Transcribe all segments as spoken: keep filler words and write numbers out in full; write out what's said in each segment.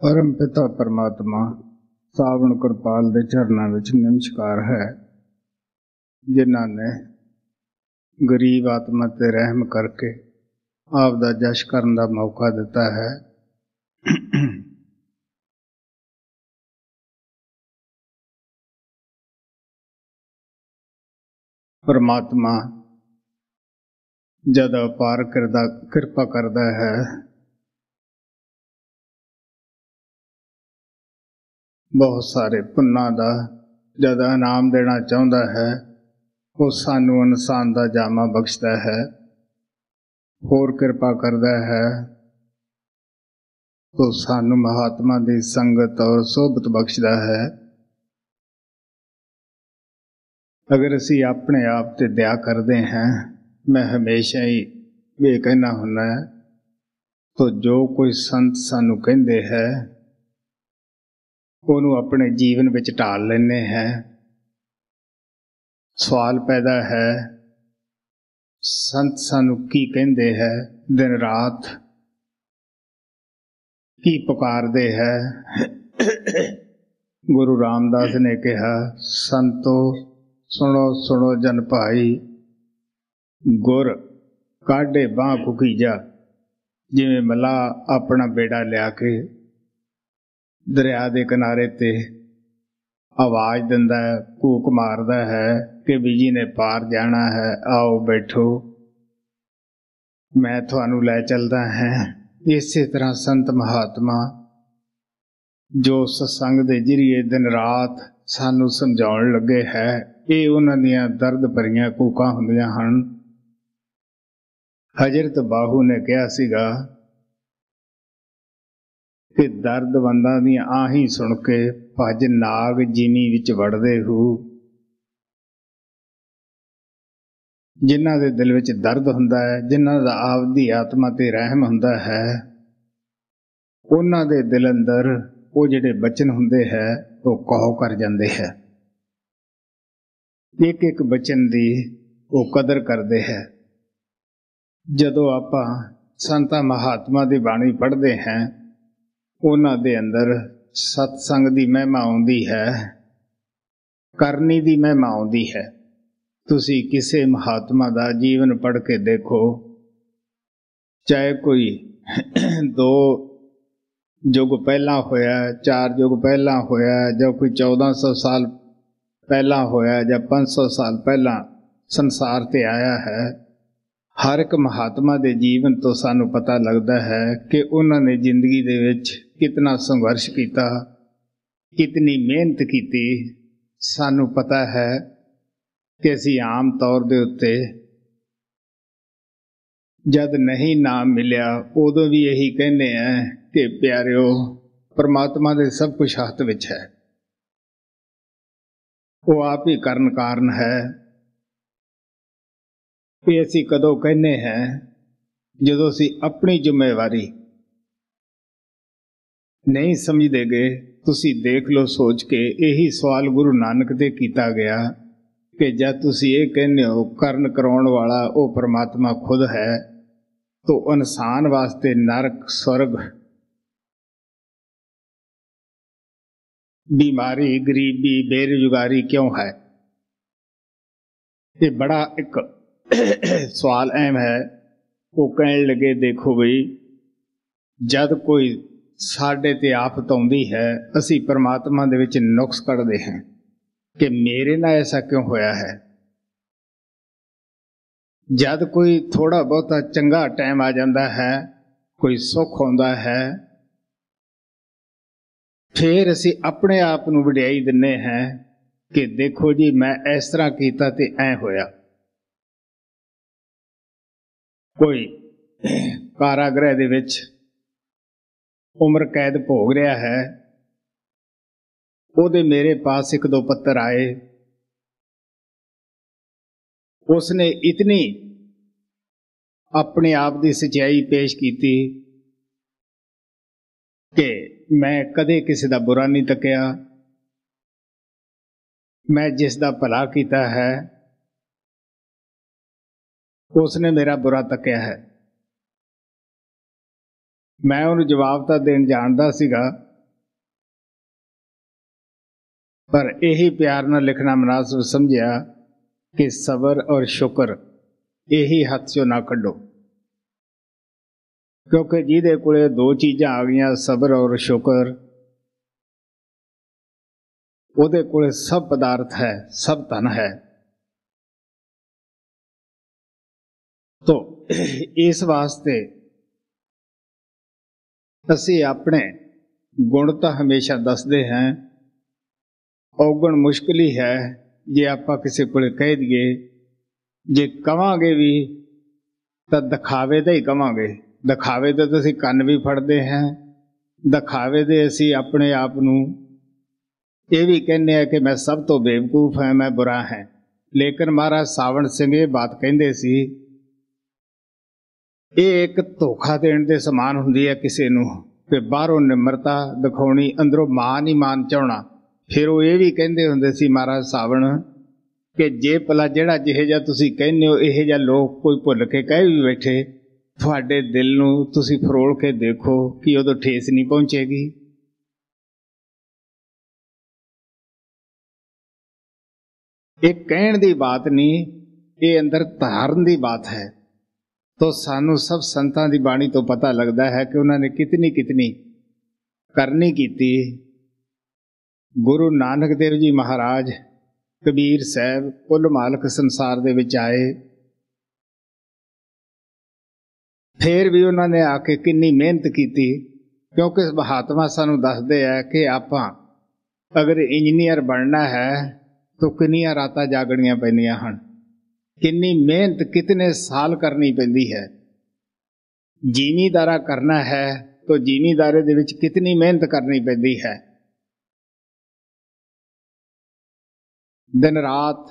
परम पिता परमात्मा सावण कृपाल दे चरना विच नमस्कार है, जिन्हां ने गरीब आत्मा ते रहम करके आप दा जश करन दा मौका दिता है। परमात्मा जद अपार कृपा करदा है बहुत सारे पुन्ना दा जद इनाम देना चाहुंदा है, वो सानू इंसान दा जामा बख्शदा है, होर कृपा करदा है तो सानू महात्मा दी संगत और सोबत बख्शदा है। अगर असी अपने आप ते दया करते हैं, मैं हमेशा ही ये कहना हुन्ना है, तो जो कोई संत सानू कहंदे है ਉਹਨੂੰ अपने जीवन विच ढाल लेने हैं। सवाल पैदा है संत सानू की कहंदे है, दिन रात की पुकारदे है। गुरु रामदास ने कहा, संतो सुनो सुनो जन भाई, गुर काढ़े बांह कुकीजा। जिवें मला अपना बेड़ा लिया के दरिया के किनारे ते आवाज दिंदा है, कूक मारदा है कि बिजी ने पार जाना है, आओ बैठो मैं तुहानू लै चलदा है। इसे तरह संत महात्मा जो सत्संग दे जरिए दिन रात सानू समझाउण लगे है, ये उन्हां दियां दर्द भरियां कूकां हुंदियां हन। हजरत बाहू ने कहा सीगा कि दर्द बंदा दी आही सुन के भज नाग जिमी विच वड़दे हू। जिन्हां दे दिल विच दर्द हुंदा है, जिन्हां दा आपदी आत्मा ते रहम हुंदा है, उन्हां दे दिल अंदर वो जिहड़े बचन हुंदे है वो कौ कर जांदे है। एक एक बचन दी वो कदर करदे है। जदों आपां संतां महात्मा दी बाणी पढ़दे हैं, उन्हां दे अंदर सत्संग दी महिमा आउंदी है, करनी दी महिमा आउंदी है। तुसी किसे महात्मा दा जीवन पढ़ के देखो, चाहे कोई दो युग पहला होया, चार युग पहला होया, जां कोई चौदह सौ साल पहला होया, जां पांच सौ साल पहला संसार ते आया है, हर एक महात्मा दे जीवन तो सानू पता लगता है कि उन्होंने जिंदगी दे विच कितना संघर्ष किया, कितनी मेहनत की। सानू पता है कि असी आम तौर दे उत्ते जद नहीं नाम मिलिया उदों भी यही कहने हैं कि प्यारिओ परमात्मा दे सब कुछ हथ विच है, वो आप ही करन कारण है। कि असी कदों कहने हैं जदों असी अपनी जिम्मेवारी नहीं समझते गए। तुसी देख लो सोच के, यही सवाल गुरु नानक दे कीता गया कि जब तुसी ये कहने हो करन कराउण वाला वो परमात्मा खुद है, तो इंसान वास्ते नरक स्वर्ग बीमारी गरीबी बेरोजगारी क्यों है? ये बड़ा एक सवाल अहम है। वो कहने लगे देखो बई, जद कोई साडे ते आफत आउंदी है, असी परमात्मा दे विच नुक्स कढ़दे हैं कि मेरे नाल ऐसा क्यों होया है। जद कोई थोड़ा बहुता चंगा टाइम आ जाता है, कोई सुख आउंदा है, फिर असी अपने आप नूं वडियाई दिन्ने हैं कि देखो जी मैं इस तरह कीता ते ऐ होया। कोई कारागृह दे विच उम्र कैद भोग रहा है, उहदे मेरे पास एक दो पत्तर आए, उसने इतनी अपने आप की सच्चाई पेश की कि मैं कदे किसी का बुरा नहीं तकिया, मैं जिसका भला किया है उसने मेरा बुरा तकिया है। मैं उन्हें जवाब तो देन जानता सीगा, पर यही प्यार नाल लिखना मुनासिब समझिया कि सबर और शुक्र यही हथ चो ना कड्डो, क्योंकि जिहदे कोले दो चीज़ां आ गईयां सबर और शुक्र, उहदे कोले सब पदार्थ है, सब धन है। तो इस वास्ते असी अपने गुण तो हमेशा दसदे हैं, औगण मुश्किल ही है जे आपां किसी कोले कह दईए, जे कवांगे भी तो दिखावे दा ही कवांगे। दिखावे दे तो असीं कंन भी फड़दे हैं, दिखावे दे असीं अपने आप नूं ये भी कहने हैं कि मैं सब तो बेवकूफ है, मैं बुरा है। लेकिन महाराज सावण सिंह ये बात कहते सी, ये एक धोखा देण दे समान हुंदी है किसी नूं कि बाहरों निमरता दिखाउणी, अंदरों मान ही मान चाहना। फिर वो ये भी कहते हुंदे सी महाराज सावण कि जे भला जिहड़ा जिहे जिहा तुसीं कहने हो इहे जिहा लोग कोई भुल के कह भी बैठे, तुहाडे दिल नूं तुसीं फरोल के देखो कि उदों ठेस नहीं पहुंचेगी। ये कहण दी बात नहीं, ये अंदर धारण दी बात है। तो सानू सब संतां दी बाणी तो पता लगता है कि उन्होंने कितनी कितनी करनी की। गुरु नानक देव जी महाराज, कबीर साहब, कुल मालक संसार दे विच आए, फिर भी उन्होंने आके कितनी मेहनत की, क्योंकि महात्मा सानू दसदे है कि आपां अगर इंजीनियर बनना है तो कितनियां रातां जागणियां पैंदियां हन, कितनी मेहनत कितने साल करनी पैंदी है। जिमीदारा करना है तो जिमीदारे दे विच कितनी मेहनत करनी पैंदी है। दिन रात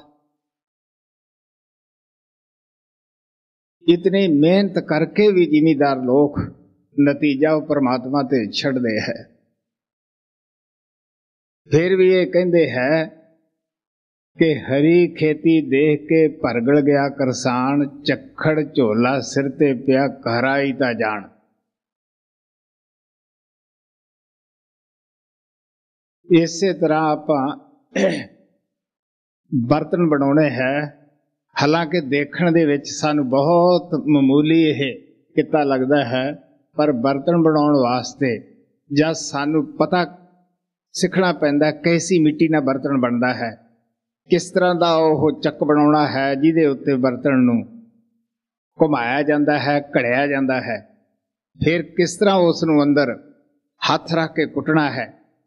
इतनी मेहनत करके भी जिमीदार लोग नतीजा परमात्मा ते छड्डदे है। फिर भी ये कहते हैं कि हरी खेती देख के भरगड़ गया करसान, चखड़ झोला सिर ते पिया कहराई ता जान। इसे तरह आपां बर्तन बनाने हैं, हालांकि देखण दे विच सानू बहुत मामूली यह किता लगता है, पर बर्तन बनाने वास्ते जब सानू पता सीखना पैंदा कैसी मिट्टी नाल बर्तन बनता है, किस तरह का वह चक बनाना है जिहदे उत्ते बर्तन नूं घुमाया जाता है, घड़िया जाता है, फिर किस तरह उस नूं अंदर हथ रख के कुटना है।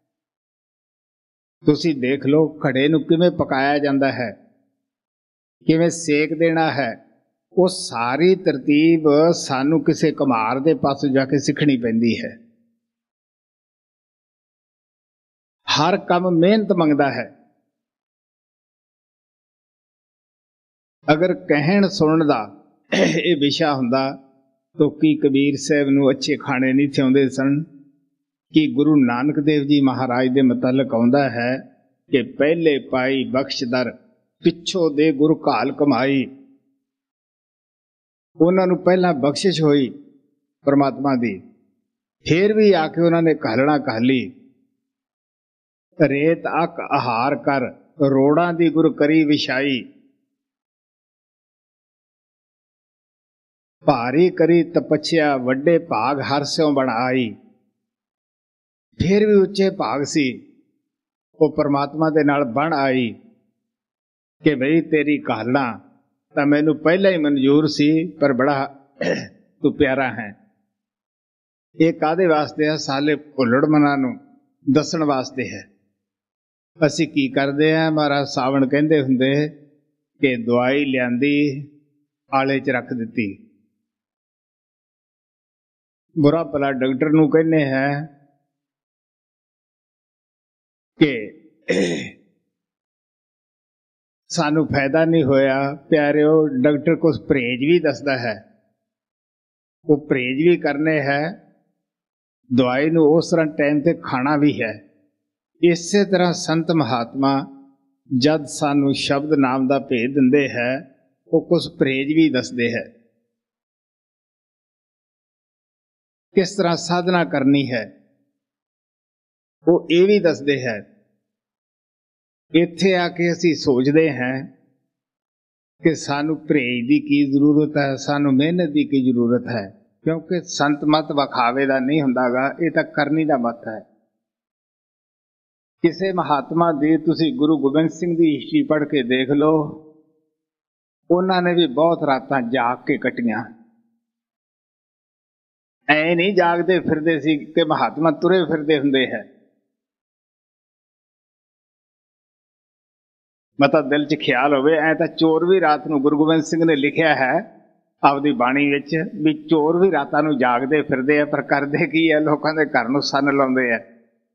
तुसी देख लो घड़े नूं किवें पकाया जाता है, किवें सेक देना है, वो सारी तरतीब सानू किसी कुम्हार दे पास जाके सीखनी पैंदी है। हर काम मेहनत मंगदा है। अगर कहण सुनण दा ये विशा हुंदा तो की कबीर साहब नूं अच्छे खाने नहीं थे आउंदे सन। कि गुरु नानक देव जी महाराज दे मुतलक आउंदा है कि पहले पाई बख्श दर, पिछों दे गुरु घाल कमाई। उन्हां नूं पहला बख्शिश होई परमात्मा दी, फिर भी आके उन्होंने घालना घाली। रेत अक आहार कर, रोड़ा दी गुरु करी विछाई। भारी करी तपस्या, वड्डे भाग हर स्यों बण आई। फिर भी उच्चे भाग सी, वो परमात्मा दे नाल बण आई कि बई तेरी घालना तो मैनू पहला ही मंजूर सी, पर बड़ा तू प्यारा है। ये कादे वास्ते है? साले भुल्लड़ मनां नूं दसण वास्ते है। असी की करते हैं? महाराज सावण कहते हुंदे कि दवाई लियांदी आले च रख दिती। बुरा भला डॉक्टर नूं कहने हैं कि सानू फायदा नहीं होया। प्यारिओ, डॉक्टर कुछ परहेज भी दसदा है, वो परहेज भी करने है, दवाई नूं उस तरह टाइम ते खाना भी है। इसे तरह संत महात्मा जद सानू शब्द नाम का भेद दिंदे है, वो कुछ परहेज भी दसदे है, किस तरह साधना करनी है वो ये भी दसदे है। ਇੱਥੇ ਆ ਕੇ ਅਸੀਂ ਸੋਚਦੇ ਹਾਂ ਕਿ ਸਾਨੂੰ ਪਰਹੇਜ਼ ਦੀ ਕੀ ਜ਼ਰੂਰਤ ਹੈ, ਸਾਨੂੰ ਮਿਹਨਤ ਦੀ ਕੀ ਜ਼ਰੂਰਤ ਹੈ, ਕਿਉਂਕਿ ਸੰਤ ਮਤ ਵਿਖਾਵੇ ਦਾ ਨਹੀਂ ਹੁੰਦਾਗਾ, ਇਹ ਤਾਂ ਕਰਨੀ ਦਾ ਮਤ ਹੈ। ਕਿਸੇ ਮਹਾਤਮਾ ਦੀ ਤੁਸੀਂ ਗੁਰੂ ਗੋਬਿੰਦ ਸਿੰਘ ਦੀ ਹਿਸਟਰੀ ਪੜ੍ਹ ਕੇ ਦੇਖ ਲਓ, ਉਹਨਾਂ ਨੇ ਵੀ ਬਹੁਤ ਰਾਤਾਂ ਜਾਗ ਕੇ ਕੱਟੀਆਂ। ਐ ਨਹੀਂ ਜਾਗਦੇ ਫਿਰਦੇ ਸੀ ਕਿ ਮਹਾਤਮਾ ਤੁਰੇ ਫਿਰਦੇ ਹੁੰਦੇ ਹੈ। ਮਤਲਬ ਦਿਲ 'ਚ ਖਿਆਲ ਹੋਵੇ ਐ ਤਾਂ ਚੋਰ ਵੀ ਰਾਤ ਨੂੰ, ਗੁਰੂ ਗੋਬਿੰਦ ਸਿੰਘ ਨੇ ਲਿਖਿਆ ਹੈ ਆਪਦੀ ਬਾਣੀ ਵਿੱਚ ਵੀ ਚੋਰ ਵੀ ਰਾਤਾਂ ਨੂੰ ਜਾਗਦੇ ਫਿਰਦੇ ਆ, ਪਰ ਕਰਦੇ ਕੀ ਹੈ, ਲੋਕਾਂ ਦੇ ਘਰ ਨੂੰ ਸੰਨ ਲਾਉਂਦੇ ਆ।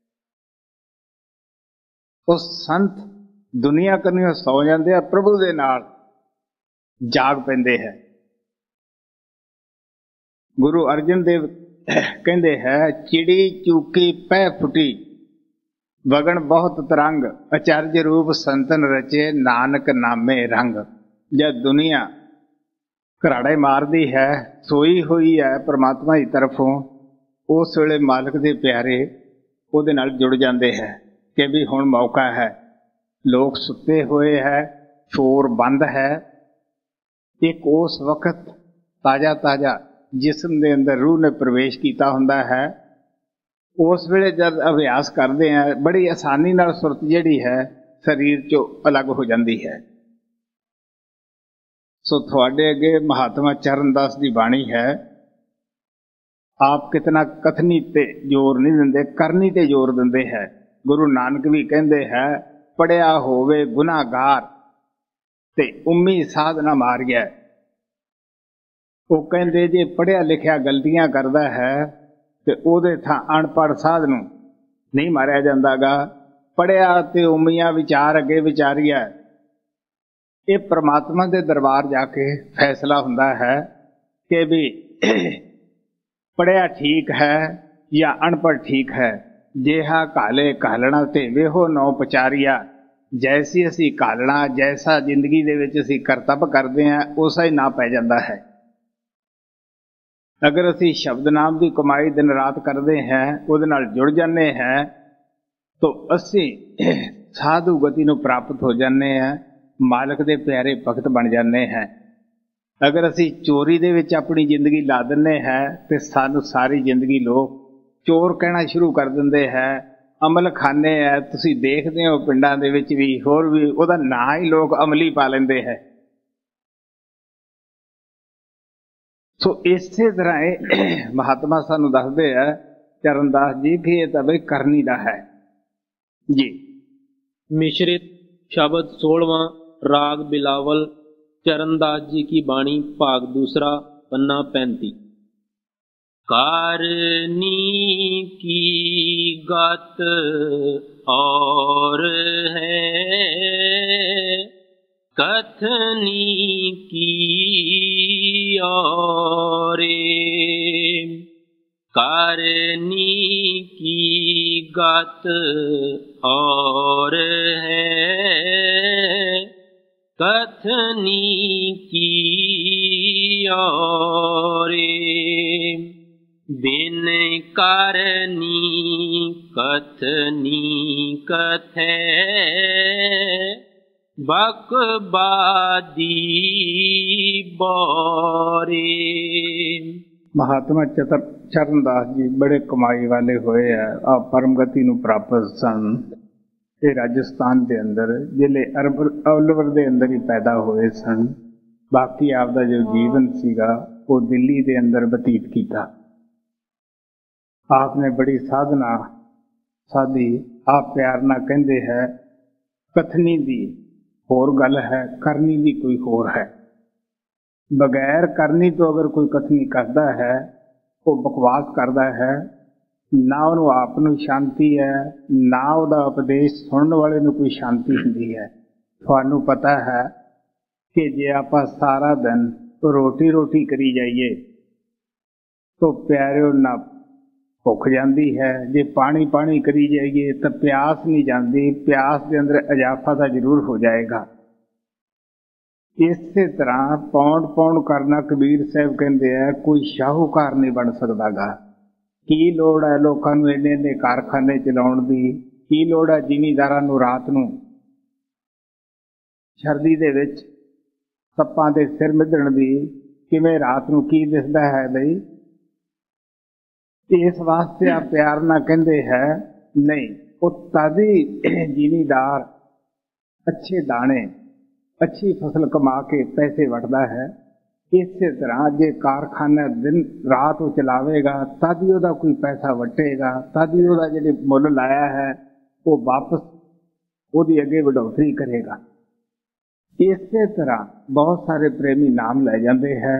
ਉਹ ਸੰਤ ਦੁਨੀਆ ਕੰਨਿਓ ਸੌ ਜਾਂਦੇ ਆ, ਪ੍ਰਭੂ ਦੇ ਨਾਲ ਜਾਗ ਪੈਂਦੇ ਹੈ। ਗੁਰੂ ਅਰਜਨ ਦੇਵ ਕਹਿੰਦੇ ਹੈ, ਚਿੜੀ ਚੂਕੀ ਪੈ ਫੁੱਟੀ ਵਗਣ ਬਹੁਤ ਤਰੰਗ, ਅਚਰਜ ਰੂਪ ਸੰਤਨ ਰਚੇ ਨਾਨਕ ਨਾਮੇ ਰੰਗ। ਜਦ ਦੁਨੀਆ ਘਰਾੜੇ ਮਾਰਦੀ ਹੈ, ਸੋਈ ਹੋਈ ਹੈ ਪਰਮਾਤਮਾ ਦੀ ਤਰਫੋਂ, ਉਸ ਵੇਲੇ ਮਾਲਕ ਦੇ ਪਿਆਰੇ ਉਹਦੇ ਨਾਲ ਜੁੜ ਜਾਂਦੇ ਹੈ ਕਿ ਵੀ ਹੁਣ ਮੌਕਾ ਹੈ। ਲੋਕ ਸੁੱਤੇ ਹੋਏ ਹੈ, ਸ਼ੋਰ ਬੰਦ ਹੈ। ਇੱਕ ਉਸ ਵਕਤ ਤਾਜ਼ਾ ਤਾਜ਼ਾ ਜਿਸਮ ਦੇ ਅੰਦਰ ਰੂਹ ਨੇ ਪ੍ਰਵੇਸ਼ ਕੀਤਾ ਹੁੰਦਾ ਹੈ। ਉਸ ਵੇਲੇ ਜਦ ਅਭਿਆਸ ਕਰਦੇ ਹਾਂ, ਬੜੀ ਆਸਾਨੀ ਨਾਲ ਸੁਰਤ ਜਿਹੜੀ ਹੈ ਸਰੀਰ 'ਚੋਂ ਅਲੱਗ ਹੋ ਜਾਂਦੀ ਹੈ। ਸੋ ਤੁਹਾਡੇ ਅੱਗੇ ਮਹਾਤਮਾ ਚਰਨਦਾਸ ਦੀ ਬਾਣੀ ਹੈ। ਆਪ ਕਿਤਨਾ ਕਥਨੀ ਤੇ ਜ਼ੋਰ ਨਹੀਂ ਦਿੰਦੇ, ਕਰਨੀ ਤੇ ਜ਼ੋਰ ਦਿੰਦੇ ਹੈ। ਗੁਰੂ ਨਾਨਕ ਵੀ ਕਹਿੰਦੇ ਹੈ, ਪੜਿਆ ਹੋਵੇ ਗੁਨਾਹਗਾਰ ਤੇ ਉਮੀ ਸਾਧ ਨਾ ਮਾਰ ਗਿਆ। ਉਹ ਕਹਿੰਦੇ ਜੇ ਪੜ੍ਹਿਆ ਲਿਖਿਆ ਗਲਤੀਆਂ ਕਰਦਾ ਹੈ ਤੇ ਉਹਦੇ ਥਾਂ ਅਨਪੜ੍ਹ ਸਾਧ ਨੂੰ ਨਹੀਂ ਮਾਰਿਆ ਜਾਂਦਾਗਾ। ਪੜ੍ਹਿਆ ਤੇ ਉਮੀਆਂ ਵਿਚਾਰ ਅੱਗੇ ਵਿਚਾਰੀਆ, ਇਹ ਪ੍ਰਮਾਤਮਾ ਦੇ ਦਰਬਾਰ ਜਾ ਕੇ ਫੈਸਲਾ ਹੁੰਦਾ ਹੈ ਕਿ ਵੀ ਪੜ੍ਹਿਆ ਠੀਕ ਹੈ ਜਾਂ ਅਨਪੜ੍ਹ ਠੀਕ ਹੈ। ਜਿਹਾ ਘਾਲੇ ਘਾਲਣਾ ਤੇ ਵੇਹੋ ਨੌ ਪਚਾਰੀਆ, ਜੈਸੀ ਅਸੀਂ ਘਾਲਣਾ, ਜੈਸਾ ਜ਼ਿੰਦਗੀ ਦੇ ਵਿੱਚ ਅਸੀਂ ਕਰਤੱਵ ਕਰਦੇ ਹਾਂ, ਉਸਾ ਹੀ ਨਾ ਪੈ ਜਾਂਦਾ ਹੈ। ਅਗਰ ਅਸੀਂ ਸ਼ਬਦ ਨਾਮ ਦੀ ਕਮਾਈ ਦਿਨ ਰਾਤ ਕਰਦੇ ਹਾਂ, ਉਹਦੇ ਨਾਲ ਜੁੜ ਜਾਂਦੇ ਹਾਂ, ਤਾਂ ਅਸੀਂ ਸਾਧੂ ਗਤੀ ਨੂੰ ਪ੍ਰਾਪਤ ਹੋ ਜਾਂਦੇ ਹਾਂ, ਮਾਲਕ ਦੇ ਪਿਆਰੇ ਭਗਤ ਬਣ ਜਾਂਦੇ ਹਾਂ। ਅਗਰ ਅਸੀਂ ਚੋਰੀ ਦੇ ਵਿੱਚ ਆਪਣੀ ਜ਼ਿੰਦਗੀ ਲਾ ਦਿੰਦੇ ਹਾਂ ਤੇ ਸਾਨੂੰ ਸਾਰੀ ਜ਼ਿੰਦਗੀ ਲੋਕ ਚੋਰ ਕਹਿਣਾ ਸ਼ੁਰੂ ਕਰ ਦਿੰਦੇ ਹੈ। ਅਮਲ ਖਾਨੇ ਹੈ, ਤੁਸੀਂ ਦੇਖਦੇ ਹੋ ਪਿੰਡਾਂ ਦੇ ਵਿੱਚ ਵੀ, ਹੋਰ ਵੀ ਉਹਦਾ ਨਾਂ ਹੀ ਲੋਕ ਅਮਲੀ ਪਾ ਲੈਂਦੇ ਹੈ। ਸੋ ਇਸੇ ਤਰ੍ਹਾਂ ਇਹ ਮਹਾਤਮਾ ਸਾਨੂੰ ਦੱਸਦੇ ਆ ਚਰਨਦਾਸ ਜੀ ਕਿ ਇਹ ਤਾਂ ਬਈ ਕਰਨੀ ਦਾ ਹੈ ਜੀ। मिश्रित शब्द सोलवां राग बिलावल चरणदास जी की बाणी भाग दूसरा पन्ना पैंती। कारनी की गत और है कथनी की और, कारनी की गत और है कथनी की और, बिन कारनी कथनी कथै बकबादी बोरे। ਮਹਾਤਮਾ ਚਤਰ ਚਰਨਦਾਸ ਜੀ ਬੜੇ ਕਮਾਈ ਵਾਲੇ ਹੋਏ ਆ, ਆ ਪਰਮ ਗਤੀ ਨੂੰ ਪ੍ਰਾਪਤ ਸਨ। ਇਹ ਰਾਜਸਥਾਨ ਦੇ ਅੰਦਰ ਜ਼ਿਲ੍ਹੇ ਅਰਬ ਅਵਲਵਰ ਦੇ ਅੰਦਰ ਹੀ ਪੈਦਾ ਹੋਏ ਸਨ। ਬਾਕੀ ਆਪ ਦਾ ਜੋ ਜੀਵਨ ਸੀਗਾ ਉਹ ਦਿੱਲੀ ਦੇ ਅੰਦਰ ਬਤੀਤ ਕੀਤਾ। ਆਪ ਨੇ ਬੜੀ ਸਾਧਨਾ ਸਾਧੀ। ਆਪ ਪਿਆਰ ਨਾਲ ਕਹਿੰਦੇ ਹੈ, ਕਥਨੀ ਦੀ ਹੋਰ ਗੱਲ ਹੈ, ਕਰਨੀ ਦੀ ਕੋਈ ਹੋਰ ਹੈ। ਬਗੈਰ ਕਰਨੀ ਤੋਂ ਅਗਰ ਕੋਈ ਕਥਨੀ ਕਰਦਾ ਹੈ, ਉਹ ਬਕਵਾਸ ਕਰਦਾ ਹੈ। ਨਾ ਉਹਨੂੰ ਆਪ ਨੂੰ ਸ਼ਾਂਤੀ ਹੈ, ਨਾ ਉਹਦਾ ਉਪਦੇਸ਼ ਸੁਣਨ ਵਾਲੇ ਨੂੰ ਕੋਈ ਸ਼ਾਂਤੀ ਹੁੰਦੀ ਹੈ। ਤੁਹਾਨੂੰ ਪਤਾ ਹੈ ਕਿ ਜੇ ਆਪਾਂ ਸਾਰਾ ਦਿਨ ਰੋਟੀ ਰੋਟੀ ਕਰੀ ਜਾਈਏ ਤਾਂ ਪਿਆਰਿਓ ਨਾ ਭੁੱਖ ਜਾਂਦੀ ਹੈ। ਜੇ ਪਾਣੀ ਪਾਣੀ ਕਰੀ ਜਾਈਏ ਤਾਂ ਪਿਆਸ ਨਹੀਂ ਜਾਂਦੀ। ਪਿਆਸ ਦੇ ਅੰਦਰ ਇਜ਼ਾਫਾ ਤਾਂ ਜ਼ਰੂਰ ਹੋ ਜਾਏਗਾ। ਇਸੇ ਤਰ੍ਹਾਂ ਪੌਂਡ ਪੌਂਡ ਕਰਨਾ, ਕਬੀਰ ਸਾਹਿਬ ਕਹਿੰਦੇ ਆ, ਕੋਈ ਸ਼ਾਹੂਕਾਰ ਨਹੀਂ ਬਣ ਸਕਦਾਗਾ। ਕੀ ਲੋੜ ਹੈ ਲੋਕਾਂ ਨੂੰ ਇੰਨੇ ਇੰਨੇ ਕਾਰਖਾਨੇ ਚਲਾਉਣ ਦੀ? ਕੀ ਲੋੜ ਹੈ ਜ਼ਿਮੀਂਦਾਰਾਂ ਨੂੰ ਰਾਤ ਨੂੰ ਸਰਦੀ ਦੇ ਵਿੱਚ ਸੱਪਾਂ ਦੇ ਸਿਰ ਮਿੱਧਣ ਦੀ ਕਿਵੇਂ ਰਾਤ ਨੂੰ ਕੀ ਦਿਸਦਾ ਹੈ ਬਈ, ਇਸ ਵਾਸਤੇ ਆ ਪਿਆਰ ਨਾਲ ਕਹਿੰਦੇ ਹੈ ਨਹੀਂ, ਉਹ ਤਾਦੀ ਜ਼ਿਮੀਦਾਰ ਅੱਛੇ ਦਾਣੇ ਅੱਛੀ ਫਸਲ ਕਮਾ ਕੇ ਪੈਸੇ ਵਟਦਾ ਹੈ। ਇਸੇ ਤਰ੍ਹਾਂ ਜੇ ਕਾਰਖਾਨਾ ਦਿਨ ਰਾਤ ਉਹ ਚਲਾਵੇਗਾ ਤਦ ਹੀ ਉਹਦਾ ਕੋਈ ਪੈਸਾ ਵਟੇਗਾ, ਤਦ ਹੀ ਉਹਦਾ ਜਿਹੜੇ ਮੁੱਲ ਲਾਇਆ ਹੈ ਉਹ ਵਾਪਸ ਉਹਦੀ ਅੱਗੇ ਵਡੋਤਰੀ ਕਰੇਗਾ। ਇਸੇ ਤਰ੍ਹਾਂ ਬਹੁਤ ਸਾਰੇ ਪ੍ਰੇਮੀ ਨਾਮ ਲੈ ਜਾਂਦੇ ਹੈ।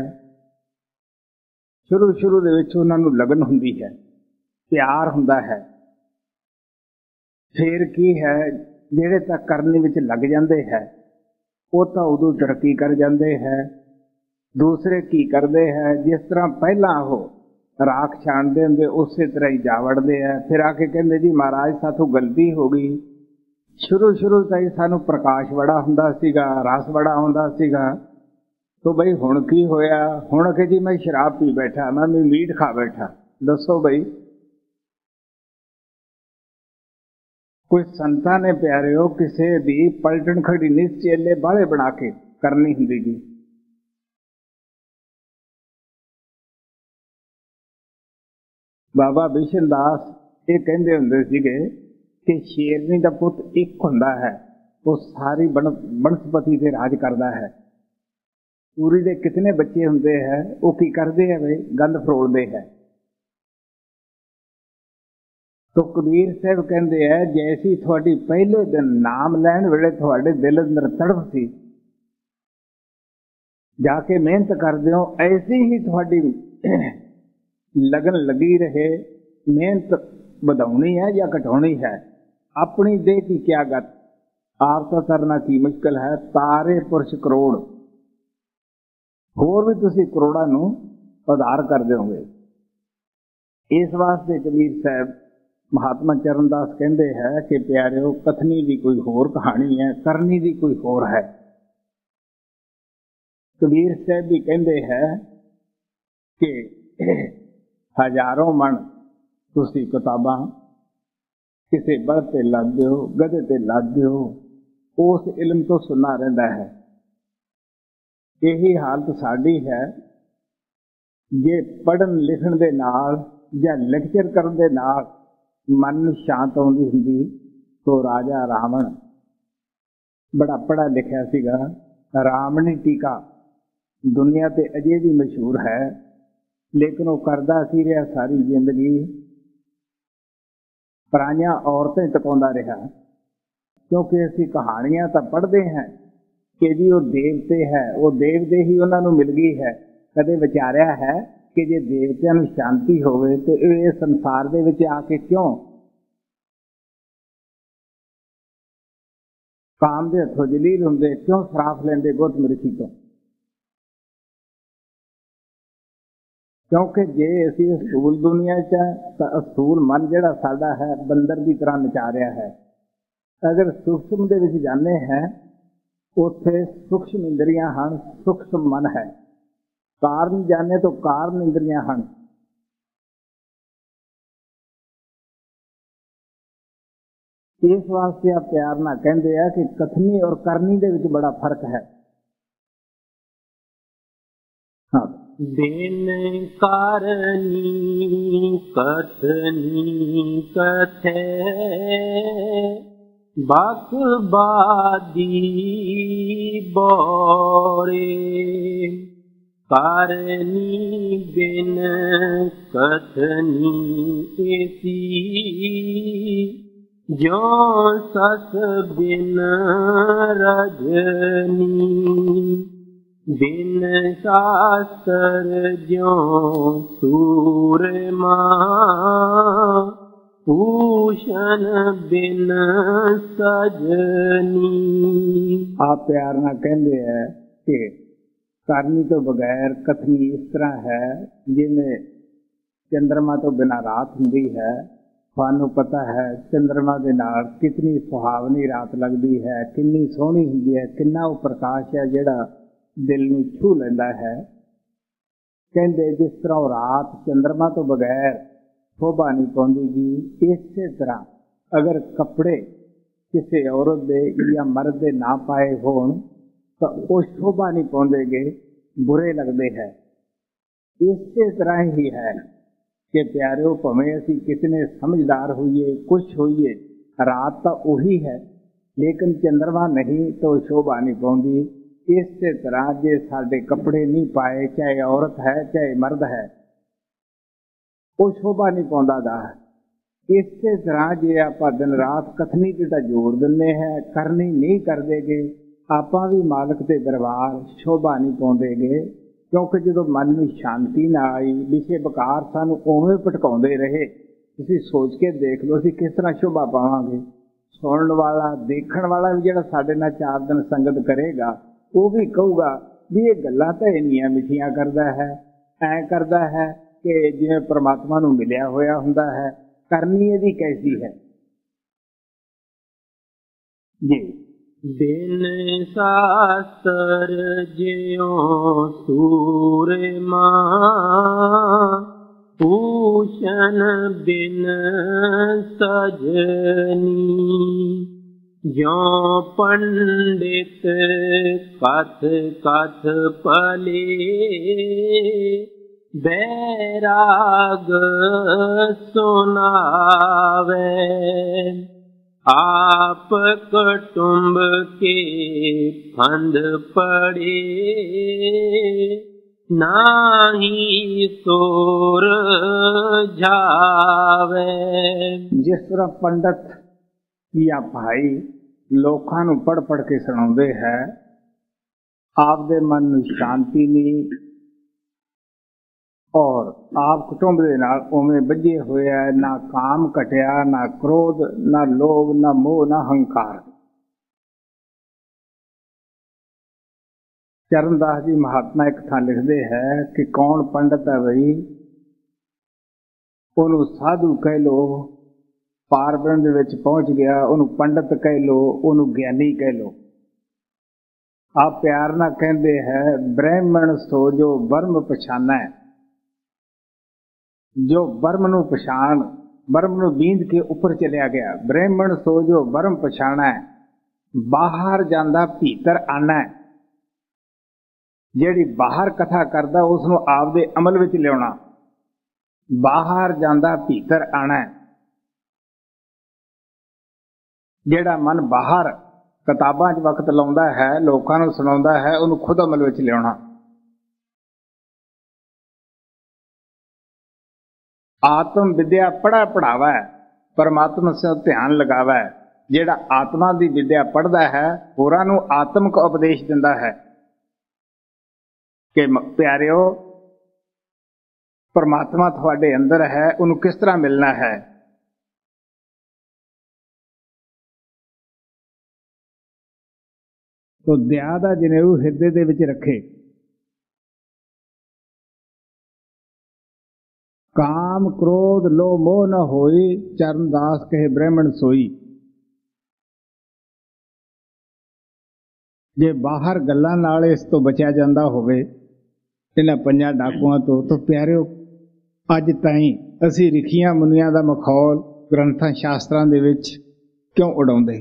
ਸ਼ੁਰੂ ਸ਼ੁਰੂ ਦੇ ਵਿੱਚ ਉਹਨਾਂ ਨੂੰ ਲਗਨ ਹੁੰਦੀ ਹੈ, ਪਿਆਰ ਹੁੰਦਾ ਹੈ। ਫਿਰ ਕੀ ਹੈ, ਜਿਹੜੇ ਤਾਂ ਕਰਨੀ ਵਿੱਚ ਲੱਗ ਜਾਂਦੇ ਹੈ ਉਹ ਤਾਂ ਉਦੋਂ ਤਰੱਕੀ ਕਰ ਜਾਂਦੇ ਹੈ। ਦੂਸਰੇ ਕੀ ਕਰਦੇ ਹੈ, ਜਿਸ ਤਰ੍ਹਾਂ ਪਹਿਲਾਂ ਉਹ ਰਾਖ ਛਾਣਦੇ ਹੁੰਦੇ ਉਸੇ ਤਰ੍ਹਾਂ ਹੀ ਜਾ ਵੜਦੇ ਹੈ। ਫਿਰ ਆ ਕੇ ਕਹਿੰਦੇ ਜੀ ਮਹਾਰਾਜ ਸਾਥੋਂ ਗਲਤੀ ਹੋ ਗਈ, ਸ਼ੁਰੂ ਸ਼ੁਰੂ ਤਾਂ ਹੀ ਸਾਨੂੰ ਪ੍ਰਕਾਸ਼ ਬੜਾ ਹੁੰਦਾ ਸੀਗਾ, ਰਸ ਬੜਾ ਹੁੰਦਾ ਸੀਗਾ, ਤੋ ਬਈ ਹੁਣ ਕੀ ਹੋਇਆ? ਹੁਣ ਕਿ ਜੀ ਮੈਂ ਸ਼ਰਾਬ ਪੀ ਬੈਠਾ, ਮੈਂ ਮੀਟ ਖਾ ਬੈਠਾ। ਦੱਸੋ ਬਈ, ਕੋਈ ਸੰਤਾਂ ਨੇ ਪਿਆਰਿਓ ਕਿਸੇ ਦੀ ਪਲਟਣ ਖੜੀ ਨਹੀਂ ਚੇਲੇ ਬਾਹਲੇ ਬਣਾ ਕੇ ਕਰਨੀ ਹੁੰਦੀ ਜੀ। ਬਾਬਾ ਬਿਸ਼ਨ ਦਾਸ ਇਹ ਕਹਿੰਦੇ ਹੁੰਦੇ ਸੀਗੇ ਕਿ ਸ਼ੇਰਨੀ ਦਾ ਪੁੱਤ ਇੱਕ ਹੁੰਦਾ ਹੈ, ਉਹ ਸਾਰੀ ਬਣ ਬਨਸਪਤੀ ਤੇ ਰਾਜ ਕਰਦਾ ਹੈ। ਪੂਰੀ ਦੇ ਕਿਤਨੇ ਬੱਚੇ ਹੁੰਦੇ ਹੈ, ਉਹ ਕੀ ਕਰਦੇ ਹੈ ਬਈ, ਗੰਦ ਫਰੋਲਦੇ ਹੈ। ਤੋ ਕਬੀਰ ਸਾਹਿਬ ਕਹਿੰਦੇ ਹੈ ਜੈਸੀ ਤੁਹਾਡੀ ਪਹਿਲੇ ਦਿਨ ਨਾਮ ਲੈਣ ਵੇਲੇ ਤੁਹਾਡੇ ਦਿਲ ਅੰਦਰ ਤੜਫ ਸੀ, ਜਾ ਕੇ ਮਿਹਨਤ ਕਰਦੇ ਹੋ, ਐਸੀ ਹੀ ਤੁਹਾਡੀ ਲਗਨ ਲੱਗੀ ਰਹੇ। ਮਿਹਨਤ ਵਧਾਉਣੀ ਹੈ ਜਾਂ ਘਟਾਉਣੀ ਹੈ, ਆਪਣੀ ਦੇਹ की क्या गत, आप तो करना की मुश्किल है, तारे पुरुष करोड़, ਹੋਰ ਵੀ ਤੁਸੀਂ ਕਰੋੜਾਂ ਨੂੰ ਉਧਾਰ ਕਰ ਦਿਓਗੇ। ਇਸ ਵਾਸਤੇ ਕਬੀਰ ਸਾਹਿਬ ਮਹਾਤਮਾ ਚਰਨਦਾਸ ਕਹਿੰਦੇ ਹੈ ਕਿ ਪਿਆਰਿਓ ਕਥਨੀ ਦੀ ਕੋਈ ਹੋਰ ਕਹਾਣੀ ਹੈ, ਕਰਨੀ ਦੀ ਕੋਈ ਹੋਰ ਹੈ। ਕਬੀਰ ਸਾਹਿਬ ਵੀ ਕਹਿੰਦੇ ਹੈ ਕਿ ਹਜ਼ਾरों ਮਣ ਤੁਸੀਂ ਕਿਤਾਬਾਂ ਕਿਸੇ ਬਲਦ ਤੇ ਲੱਦ ਦਿਓ, ਗਧੇ ਤੇ ਲੱਦ ਦਿਓ, ਉਸ ਇਲਮ ਤੋਂ ਸੁਣਾ ਰਹਿੰਦਾ ਹੈ। ਇਹੀ ਹਾਲਤ ਸਾਡੀ ਹੈ। ਜੇ ਪੜ੍ਹਨ ਲਿਖਣ ਦੇ ਨਾਲ ਜਾਂ ਲੈਕਚਰ ਕਰਨ ਦੇ ਨਾਲ ਮਨ ਨੂੰ ਸ਼ਾਂਤ ਆਉਂਦੀ ਹੁੰਦੀ ਤਾਂ ਰਾਜਾ ਰਾਵਣ ਬੜਾ ਪੜ੍ਹਾ ਲਿਖਿਆ ਸੀਗਾ। ਰਾਮਣੀ ਟੀਕਾ ਦੁਨੀਆ ਤੇ ਅਜੇ ਵੀ ਮਸ਼ਹੂਰ ਹੈ, ਲੇਕਿਨ ਉਹ ਕਰਦਾ ਸੀ ਰਿਹਾ ਸਾਰੀ ਜ਼ਿੰਦਗੀ ਪਰਾਈਆਂ ਔਰਤਾਂ ਟਿਕਾਉਂਦਾ ਰਿਹਾ। ਕਿਉਂਕਿ ਅਸੀਂ ਕਹਾਣੀਆਂ ਤਾਂ ਪੜ੍ਹਦੇ ਹਾਂ ਕਿ ਜੀ ਉਹ ਦੇਵਤੇ ਹੈ, ਉਹ ਦੇਵਤੇ ਹੀ ਉਹਨਾਂ ਨੂੰ ਮਿਲ ਗਈ ਹੈ। ਕਦੇ ਵਿਚਾਰਿਆ ਹੈ ਕਿ ਜੇ ਦੇਵਤਿਆਂ ਨੂੰ ਸ਼ਾਂਤੀ ਹੋਵੇ ਤੇ ਇਹ ਸੰਸਾਰ ਦੇ ਵਿੱਚ ਆ ਕੇ ਕਿਉਂ ਕਾਮ ਦੇ ਹੱਥੋਂ ਜਲੀਲ ਹੁੰਦੇ, ਕਿਉਂ ਸਰਾਫ ਲੈਂਦੇ ਗੁੱਤ ਮਰਿਖੀ ਤੋਂ? ਕਿਉਂਕਿ ਜੇ ਅਸੀਂ ਅਸੂਲ ਦੁਨੀਆ 'ਚ ਤਾਂ ਅਸੂਲ ਮਨ ਜਿਹੜਾ ਸਾਡਾ ਹੈ ਬੰਦਰ ਦੀ ਤਰ੍ਹਾਂ ਨਚਾ ਰਿਹਾ ਹੈ। ਅਗਰ ਸੂਖਮ ਦੇ ਵਿੱਚ ਜਾਂਦੇ ਹੈ ਉੱਥੇ ਸੂਖਮ ਇੰਦਰੀਆਂ ਹਨ, ਸੂਖਮ ਮਨ ਹੈ। ਕਾਰਨ ਜਾਣੇ ਤੋਂ ਕਾਰਨ ਇੰਦਰੀਆਂ ਹਨ। ਇਸ ਵਾਸਤੇ ਆ ਪਿਆਰ ਨਾਲ ਕਹਿੰਦੇ ਆ ਕਿ ਕਥਨੀ ਔਰ ਕਰਨੀ ਦੇ ਵਿੱਚ ਬੜਾ ਫਰਕ ਹੈ। ਹਾਂ, ਬਿਨ ਕਰਨੀ ਕਥਨੀ ਕਥੈ ਬਕਬਾਦੀ ਬੋਰੇ, ਕਰਨੀ ਬਿਨ ਕਥਨੀ ਐਸੀ, ਜੋ ਸਸ ਬਿਨ ਰਜਨੀ, ਬਿਨ ਸ਼ਾਸਤਰ ਜੋ ਸੂਰਮਾ, ਭੂਸ਼ਣ ਬਿਨ ਸਜਨੀ। ਆਪ ਪਿਆਰ ਨਾਲ ਕਹਿੰਦੇ ਹੈ ਕਿ ਕਰਨੀ ਤੋਂ ਬਗੈਰ ਕਥਨੀ ਇਸ ਤਰ੍ਹਾਂ ਹੈ ਜਿਵੇਂ ਚੰਦਰਮਾ ਤੋਂ ਬਿਨਾਂ ਰਾਤ ਹੁੰਦੀ ਹੈ। ਤੁਹਾਨੂੰ ਪਤਾ ਹੈ ਚੰਦਰਮਾ ਦੇ ਨਾਲ ਕਿਤਨੀ ਸੁਹਾਵਣੀ ਰਾਤ ਲੱਗਦੀ ਹੈ, ਕਿੰਨੀ ਸੋਹਣੀ ਹੁੰਦੀ ਹੈ, ਕਿੰਨਾ ਉਹ ਪ੍ਰਕਾਸ਼ ਹੈ ਜਿਹੜਾ ਦਿਲ ਨੂੰ ਛੂਹ ਲੈਂਦਾ ਹੈ। ਕਹਿੰਦੇ ਜਿਸ ਤਰ੍ਹਾਂ ਉਹ ਰਾਤ ਚੰਦਰਮਾ ਤੋਂ ਬਗੈਰ ਸ਼ੋਭਾ ਨਹੀਂ ਪਾਉਂਦੀ, ਇਸੇ ਤਰ੍ਹਾਂ ਅਗਰ ਕੱਪੜੇ किसी औरत दे या मर्द दे ना पाए होण तो वो शोभा नहीं पाउंदे गे, बुरे लगते हैं। इस तरह ही है कि प्यारिओ भावें असीं कितने समझदार होइए, कुछ होइए, रात तो उही है, लेकिन चंद्रमा नहीं तो शोभा नहीं पाउंदी। इस तरह जे साडे कपड़े नहीं पाए, चाहे औरत है चाहे मर्द है, वो शोभा नहीं पाउंदा गा। इस तरह जे आपां दिन रात कथनी ते तां जोर दिंदे हैं, करनी नहीं करदे गे, आपां भी मालक दे दरबार शोभा नहीं पाउंदे गे। क्योंकि जो मन में शांति ना आई, विषय विकार सानू उवें भटकाउंदे रहे। तुसीं सोच के देख लो असीं किस तरह शोभा पावांगे। सुनने वाला देखण वाला भी जिहड़ा साडे नाल चार दिन संगत करेगा, वो भी कहूगा भी ये गल्लां तां इन्नियां मिठियां करदा है, ऐ करदा है कि जिवें परमात्मा नूं मिलिया होया हुंदा है, करनी इहदी कैसी है जी। बिन शास्त्र ज्यों सूरमा, पूषण बिन सजनी, ज्यों पंडित कथ कथ पले, बैराग सुनावे, आप कुटुंब के फंद पड़े, नाही सोर जावे। जिस तरह पंडित या भाई लोकां नूं पढ़ पढ़ के सुणाउंदे है, आपदे मन नूं शांति नहीं और आप कुटुंब दे नाल उवें बझे होए है, ना काम घटिया, ना क्रोध, ना लोभ, ना मोह, ना हंकार। चरणदास जी महात्मा एक थां लिखते हैं कि कौन पंडित है बई, उन्होंने साधु कह लो, पारब्रह्म दे विच पहुंच गया, उन्होंने पंडित कह लो, उन्होंने ज्ञानी कह लो। आप प्यार ना कहते हैं ब्राह्मण सो जो ब्रह्म पछाना है, जो ब्रह्म नूं पछाण, ब्रह्म नूं बींद के ऊपर चलिया गया। ब्राह्मण सो जो ब्रह्म पछाणा है, बाहर जांदा भीतर आना है। जिहड़ी बाहर कथा करदा उसनूं आपदे अमल विच लियाउणा, बाहर जांदा भीतर आना है। जिहड़ा मन बाहर किताबां च वक्त लाउंदा है, लोकां नूं सुणाउंदा है, उहनूं खुद अमल विच लियाउणा। आत्म विद्या पढ़ा पढ़ावा है, परमात्मा से ध्यान लगावा है। जिहड़ा आत्मा की विद्या पढ़दा है, होरां नूं आत्मक उपदेश दिंदा है कि प्यारिओ परमात्मा तुहाडे अंदर है, उहनूं किस तरह मिलना है। तो दया दा जनेऊ हिरदे दे विच रखे, काम क्रोध लोभ मोह न होई, चरणदास कहे ब्राह्मण सोई। जे बाहर गल्लां नाल इस तो बचिया जांदा होवे इन्हां पंजां डाकुआं तो, तो प्यारिओ अज ताईं असीं रिखियां मुनियां दा मखौल ग्रंथां शास्त्रां दे विच क्यों उड़ाउंदे?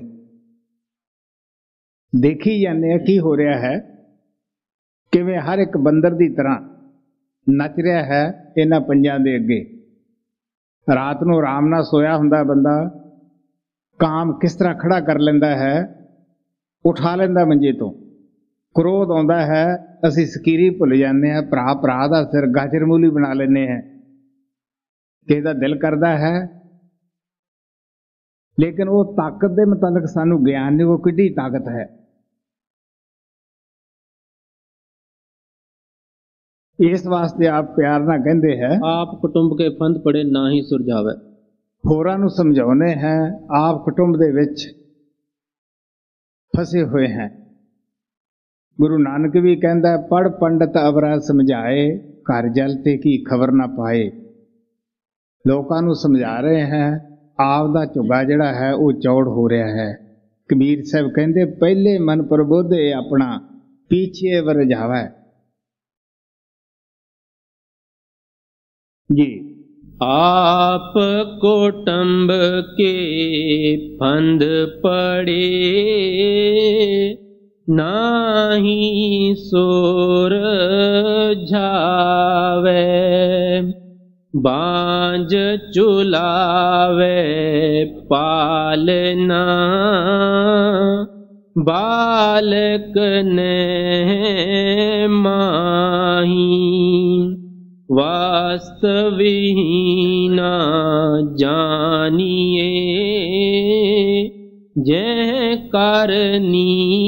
देखी जाने की हो रहा है, किवें हर एक बंदर दी तरह नच रहा है इन्हां पंजां दे अगे। रात नूं आराम नाल सोया हुंदा बंदा, काम किस तरह खड़ा कर लैंदा है, उठा लैंदा मंजे तो। क्रोध आउंदा है, असीं सकीरी भुल जाने हैं, भरा भरा दा सिर गाजर मूली बना लैने हैं। किसे दा दिल करदा है, लेकिन वो ताकत दे मुतालक सानू ज्ञान नहीं, वो किड्डी ताकत है। इस वास्ते आप प्यार ना कहते हैं, आप कुटुंब के फंद पड़े ना ही सुरझावे। होरां नूं समझाउने हैं, आप कुटुंब दे विच फसे हुए हैं। गुरु नानक भी कहता है, पढ़ पंडित अवरा समझाए, घर जलते की खबर ना पाए। लोकां नूं समझा रहे हैं, आप दा झुग्गा जिहड़ा है वो चौड़ हो रहा है। कबीर साहब कहते, पहले मन प्रबोधे अपना, पीछे वरझावे। जी आप कोटंब के फंद पड़े, नाही सोर झावे। बांझ चुलावे पालना, बालक ने माही। वास्तविहीना जानिए, जह करनी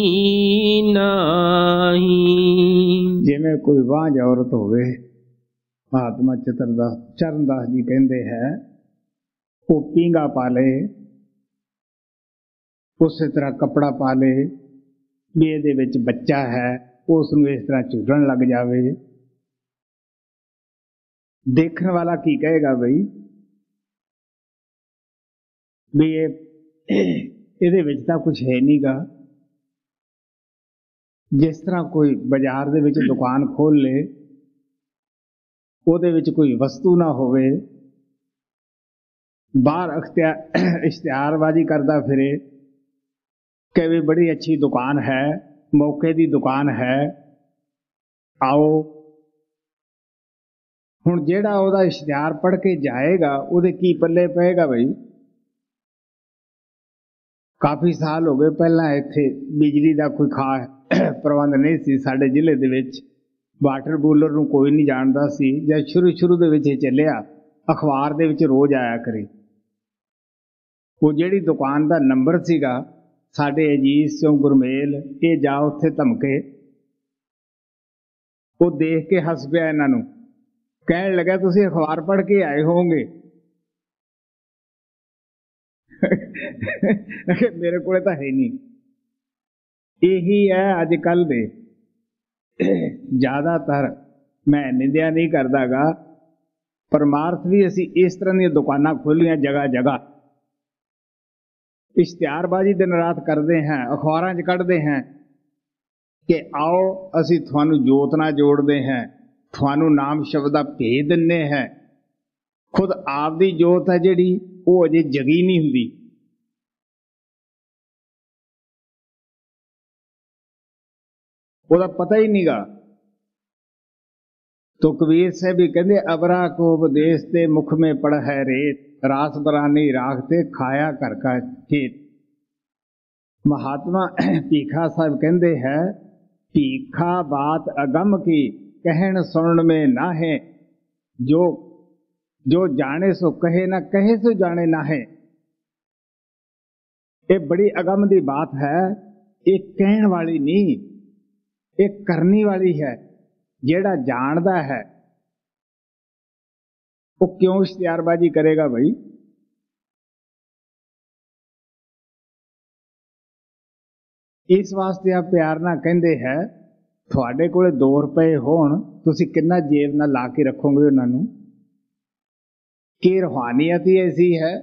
नाही। जिमें कोई बांझ औरत होवे, महात्मा चित्रदास चरणदास जी कहते हैं, वो पींगा पाले, उस तरह कपड़ा पाले, भी ਇਹਦੇ ਵਿੱਚ ਬੱਚਾ है, ਉਸ ਨੂੰ ਇਸ ਤਰ੍ਹਾਂ ਝੂਟਣ ਲੱਗ ਜਾਵੇ। ਦੇਖਣ ਵਾਲਾ ਕੀ ਕਹੇਗਾ ਬਈ ਵੀ ਇਹ ਇਹਦੇ ਵਿੱਚ ਤਾਂ ਕੁਝ ਹੈ ਨਹੀਂਗਾ। ਜਿਸ ਤਰ੍ਹਾਂ ਕੋਈ ਬਾਜ਼ਾਰ ਦੇ ਵਿੱਚ ਦੁਕਾਨ ਖੋਲ ਲੇ, ਉਹਦੇ ਵਿੱਚ ਕੋਈ ਵਸਤੂ ਨਾ ਹੋਵੇ, ਬਾਹਰ ਇਸ਼ਤਿਹਾਰਬਾਜ਼ੀ ਕਰਦਾ ਫਿਰੇ कि भी बड़ी अच्छी दुकान है, मौके की दुकान है, आओ। हुण जेड़ा ओहदा इश्तिहार पढ़ के जाएगा, उहदे की पल्ले पेगा बई। काफ़ी साल हो गए, पहला इत्थे बिजली का कोई खास प्रबंध नहीं सी साडे जिले दे विच। वाटर बूलर नूं कोई नहीं जानदा सी। जब शुरू शुरू दे विच चलिया, अखबार दे विच रोज़ आया करे। वो जिहड़ी दुकान का नंबर सीगा, साडे अजीज सिंह गुरमेल, ये जा उत्थे धमके, वो देख के हस पिया इन्हां नूं, कहण लगा तुसीं अखबार पढ़ के आए होवोगे। मेरे को तो है नहीं। यही है अजकल दे ज़्यादातर। मैं निंदिया नहीं करता गा, परमार्थ भी असी इस तरह दी दुकानां खोलियां जगह जगह। इश्तिहारबाजी दिन रात करते हैं, अखबारां च कढ़ते हैं कि आओ असी थानू जोत नाल जोड़ते हैं, थानू नाम शब्द दा भेद दिंदे हैं। खुद आप दी जोत है जिहड़ी, वो अजे जगी नहीं हुंदी। ਉਹਦਾ पता ही नहीं गा। तो कबीर साहब भी कहते, अबरा को उपदेश ते मुख में पड़ है रेत, रास बरानी राखते खाया घर का खेत। महात्मा भीखा साहब कहते हैं, भीखा बात अगम की कहन सुनन में ना है, जो जो जाने सो कहे ना कहे सो जाने ना है। ये बड़ी अगम दी बात है, एक कहन वाली नहीं, एक करनी वाली है। जेड़ा जानदा है वो क्यों इश्तिहारबाजी करेगा भाई। इस वास्ते आप प्यार ना कहते हैं, थोड़े कोले दो रुपए होण, तुसी किन्ना जेब ना ला के रखोगे उन्होंने। कि रूहानियत ही ऐसी है।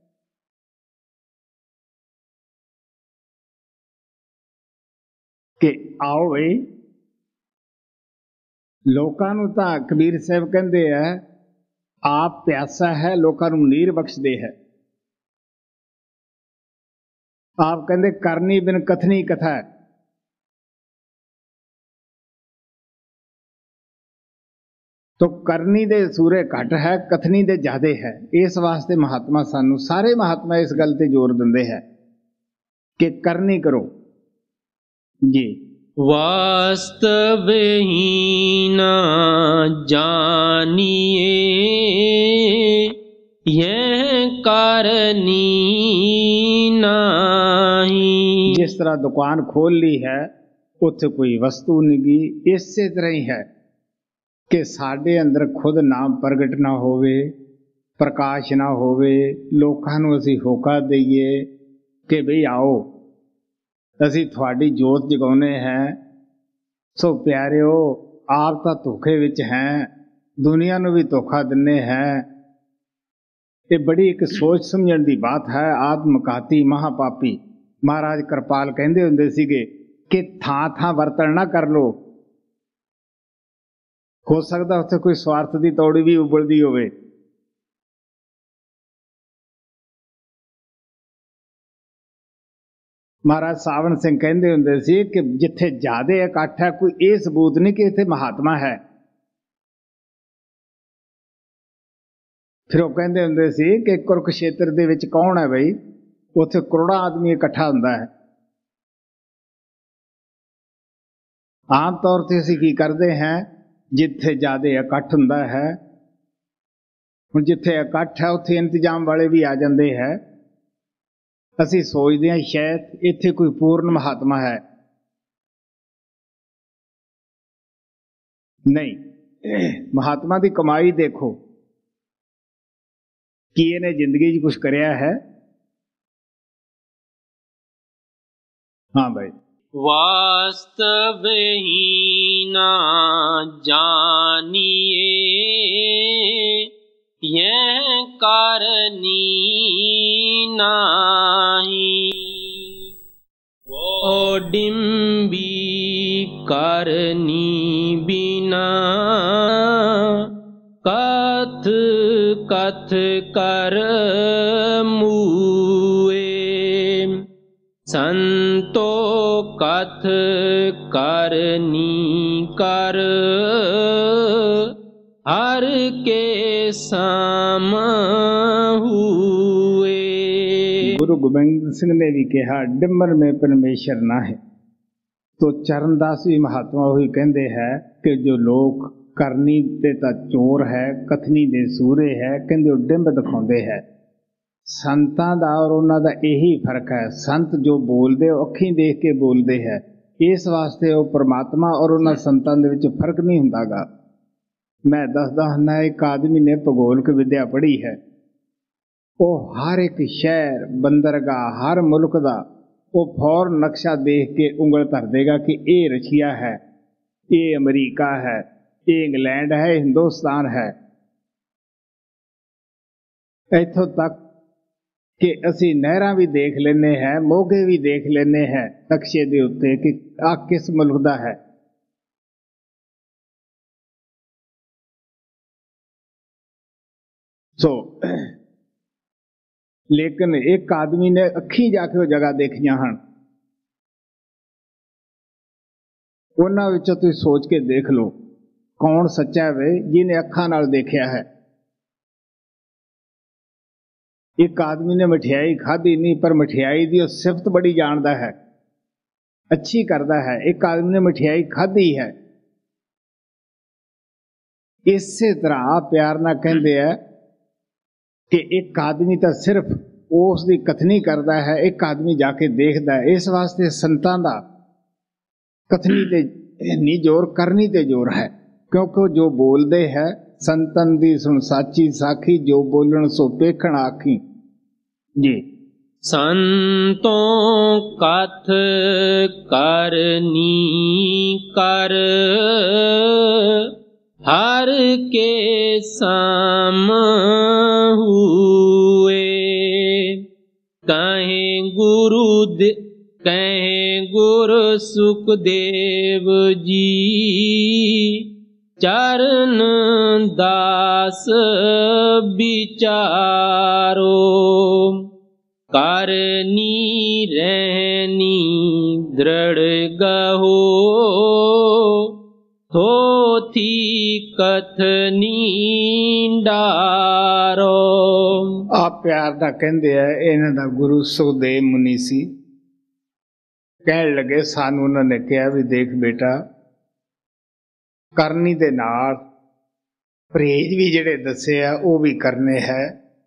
कि आओ भाई, लोकां नूं तां कबीर साहब कहते हैं, आप प्यासा है लोकां नूं नीर बख्शदे है। आप कहते करनी बिन कथनी कथा है। तो करनी दे सूरे घट है, कथनी दे ज्यादा है। इस वास्ते महात्मा सानू सारे महात्मा इस गल ते जोर दिंदे है कि करनी करो जी। वास्तवहीना जानिए, यह करनी नाही। जिस तरह दुकान खोल ली है, उत्थे कोई वस्तु नहीं गी, इसे तरह ही है कि साडे अंदर खुद नाम प्रगट ना होवे, प्रकाश ना होवे, लोकां नूं असीं होका दईए कि बई आओ असी थोड़ी जोत जगाने हैं। सो प्यारिओ, आप तो धोखे विच हैं, दुनिया नूं भी धोखा दिन्ने हैं। ये बड़ी एक सोच समझण दी बात है। आत्मघाती महापापी महाराज कृपाल कहंदे हुंदे सीगे कि थां थां वरतण ना कर लो। हो सकदा उत्थे कोई स्वार्थ दी तौड़ी भी उबलदी होवे, महाराज सावन सिंह कहते हुंदे सी कि जिथे ज्यादा इकट्ठ है कोई ये सबूत नहीं कि इत्थे महात्मा है। फिर वो कहते हुंदे सी कि कुरुक्षेत्र दे विच कौन है बई, उत्थे करोड़ां आदमी इकट्ठा हुंदा है। आम तौर पर असीं की करते हैं, जिथे ज्यादा इकट्ठ हुंदा है, हुण जिथे इकट्ठ है उत्थे इंतजाम वाले भी आ जाते हैं। असीं सोचते हैं शायद इत्थे कोई पूर्ण महात्मा है। नहीं, महात्मा की कमाई देखो कि इन्हें जिंदगी च कुछ करया है। हाँ भाई, वास्तव ही ना जानिए यह कारनी नाही, वो डिम्बी करनी बिना कथ कथ कर मुए, संतो कथ करनी कर हर के साम हुए। गुरु गोबिंद सिंह ने भी कहा डिम्बर में परमेश्वर ना है। तो चरणदास भी महात्मा वही कहते हैं कि जो लोग करनी ते ता चोर है, कथनी दे सूरे है, कहते डिम्ब दिखाते हैं। संतां दा और उन्हां दा यही फर्क है। संत जो बोलते अखीं देख के बोलते हैं, इस वास्ते वो परमात्मा और उन्हां संतां दे विच फर्क नहीं हुंदा गा। मैं दसदा हुंदा एक आदमी ने भूगोलक विद्या पढ़ी है, वो हर एक शहर बंदरगाह हर मुल्क का वो फौर नक्शा देख के उंगल धर देगा कि ये रशिया है, ये अमरीका है, ये इंग्लैंड है, हिंदुस्तान है। इत्थों तक कि असी नहरां भी देख लेने हैं, मोगे भी देख लेने हैं नक्शे दे उत्ते कि आ किस मुल्क दा है। सो लेकिन एक आदमी ने अखी जाके वो जगह देखियां हन, उन्हां विचों तुसीं सोच के देख लो कौन सच्चा वे जिन्हें अखां नाल देखिया है। एक आदमी ने मठियाई खाधी नहीं, पर मठियाई की सिफत बड़ी जानता है, अच्छी करता है। एक आदमी ने मठियाई खाधी है। इसे तरह प्यार ना कहते हैं कि एक आदमी तो सिर्फ उसकी कथनी करता है, एक आदमी जाके देखता है। इस वास्ते संतां दा कथनी ते नहीं जोर, करनी ते जोर है, क्योंकि जो बोलते हैं संतन दी सुन साची साखी, जो बोलन सो पेखण आखी जी। संतों कथ करनी कर हर के साम हुए, कहें गुरु दे कहें गुरु सुखदेव जी चरण दास विचारो, करनी रहनी दृढ़ गहो थोथी कथनी डारो। आप प्यार दा कहंदे है, इन्हां दा गुरु सुखदेव मुनि सी। कहण लगे सानू उन्होंने कहा भी देख बेटा, करनी दे नाल परहेज भी जिहड़े दसे आ वो भी करने है,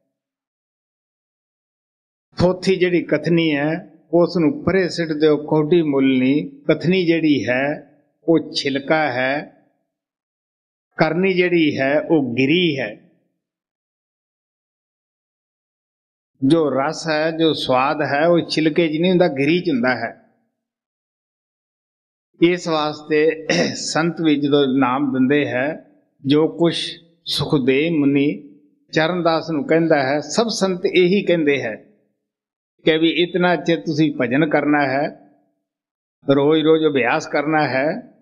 थोथी जिहड़ी कथनी है उस नूं परे सिट दिओ, कोडी मुल नहीं। कथनी जिहड़ी है वो छिलका है, करनी जिहड़ी है वो गिरी है। जो रस है, जो स्वाद है वो छिलके च नहीं हुंदा, गिरी च हुंदा है। इस वास्ते संत भी जो नाम दिंदे है, जो कुछ सुखदेव मुनि चरणदास नूं कहंदा है, सब संत यही कहंदे है कि भी इतना चिर तुसीं भजन करना है, रोज रोज अभ्यास करना है,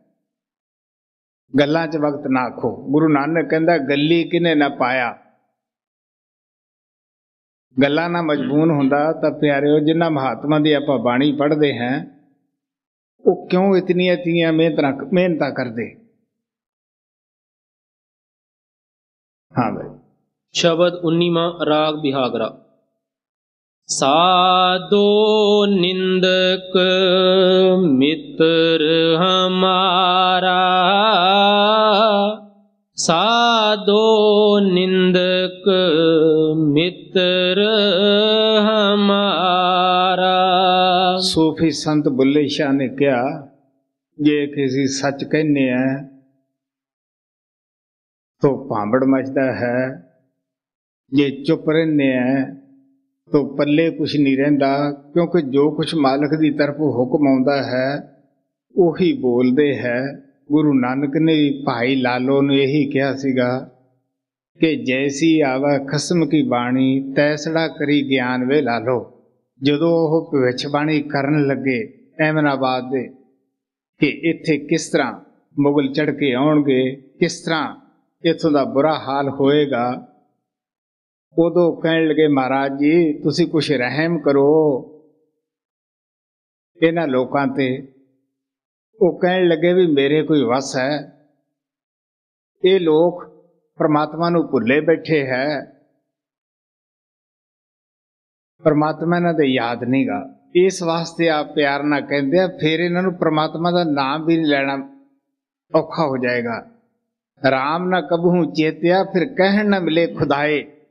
गल्लां च वक्त ना आखो। गुरु नानक कहंदा गल्ली किने ना पाया, ਗੱਲਾਂ ਨਾਲ ਮਜਬੂਨ ਹੁੰਦਾ ਤਾਂ ਪਿਆਰਿਓ ਜਿਨ੍ਹਾਂ ਮਹਾਤਮਾ ਦੀ ਆਪਾਂ ਬਾਣੀ ਪੜ੍ਹਦੇ ਹਾਂ ਉਹ ਕਿਉਂ ਇਤਨੀਆਂ ਇਤਨੀਆਂ ਮਿਹਨਤਾਂ ਮਿਹਨਤਾਂ ਕਰਦੇ। हाँ भाई। शब्द उन्नीवा राग बिहागरा। साधो निंदक मित्र हमारा, साधो निंदक मित्र हमारा। सूफी संत बुल्ले शाह ने कहा जे किसी सच कहने हैं तो भांबड़ मचदा है, जे चुप रहने हैं तो पल्ले कुछ नहीं रहिंदा, क्योंकि जो कुछ मालिक की तरफ हुक्म आउंदा है उही बोलते है। गुरु नानक ने भाई लालो ने यही कहा सीगा कि जैसी आवा खसम की बाणी तैसड़ा करी ज्ञान वे लालो। जदों वो भविष्यवाणी करन लगे एमनाबाद दे कि इत्थे किस तरह मुगल चढ़ के आउणगे, किस तरह इत्थों का बुरा हाल होएगा, उदों कहन लगे महाराज जी तुसी कुछ रहम करो इन्हां लोकां ते। वो कहन लगे भी मेरे कोई वस है, ये लोग परमात्मा नूं भुले बैठे है, परमात्मा इन्हां दे याद नहीं गा। इस वास्ते आप प्यार ना कहते फिर इन्हां नूं परमात्मा का नाम भी नहीं लेना औखा हो जाएगा। राम ना कबहू चेत्या फिर कहन न मिले खुदाए।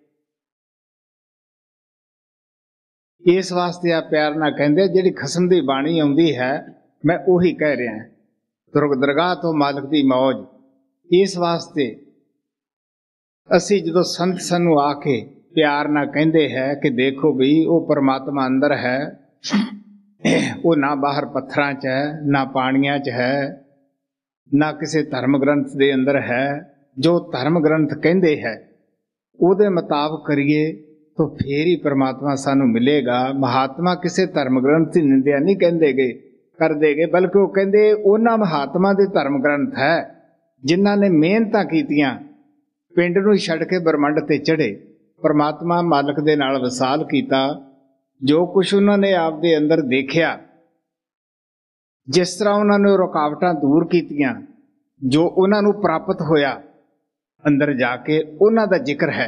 इस वास्ते आप प्यार ना कहते जिहड़ी खसम दी बाणी आउंदी है मैं उही कह रहा दुर्ग दरगाह तो मालिक दी मौज। इस वास्ते असी जो संत सानू आके प्यार ना कहते हैं कि देखो भी वो परमात्मा अंदर है, वो ना बाहर पत्थरां च है ना पानियां च है ना किसी धर्म ग्रंथ दे अंदर है। जो धर्म ग्रंथ कहते हैं उहदे मुताबिक करिए तो फिर ही परमात्मा सानू मिलेगा। महात्मा किसी धर्म ग्रंथ की निंदा नहीं कहते गए कर देगे, बल्कि वो कहते उन्हां महात्मा दे धर्म ग्रंथ है जिन्हां ने मेहनतां कीतियां, पिंड नूं छड्ड के ब्रह्मंड ते चढ़े, परमात्मा मालिक दे नाल वसाल कीता। जो कुछ उन्होंने आप दे अंदर देखिया, जिस तरह उन्होंने रुकावटां दूर कीतियां, जो उन्होंने प्राप्त होया अंदर जाके उन्हां दा जिक्र है।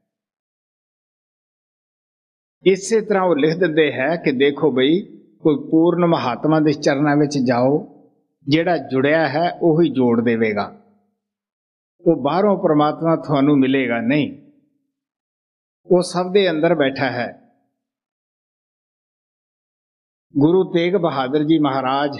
इसे तरह वो लिख दिंदे है कि देखो बई कोई पूर्ण महात्मा दे चरनां विच जाओ, जिहड़ा जुड़िया है उही जोड़ देवेगा, वो बाहरों परमात्मा थानू मिलेगा नहीं, वो सब दे अंदर बैठा है। गुरु तेग बहादुर जी महाराज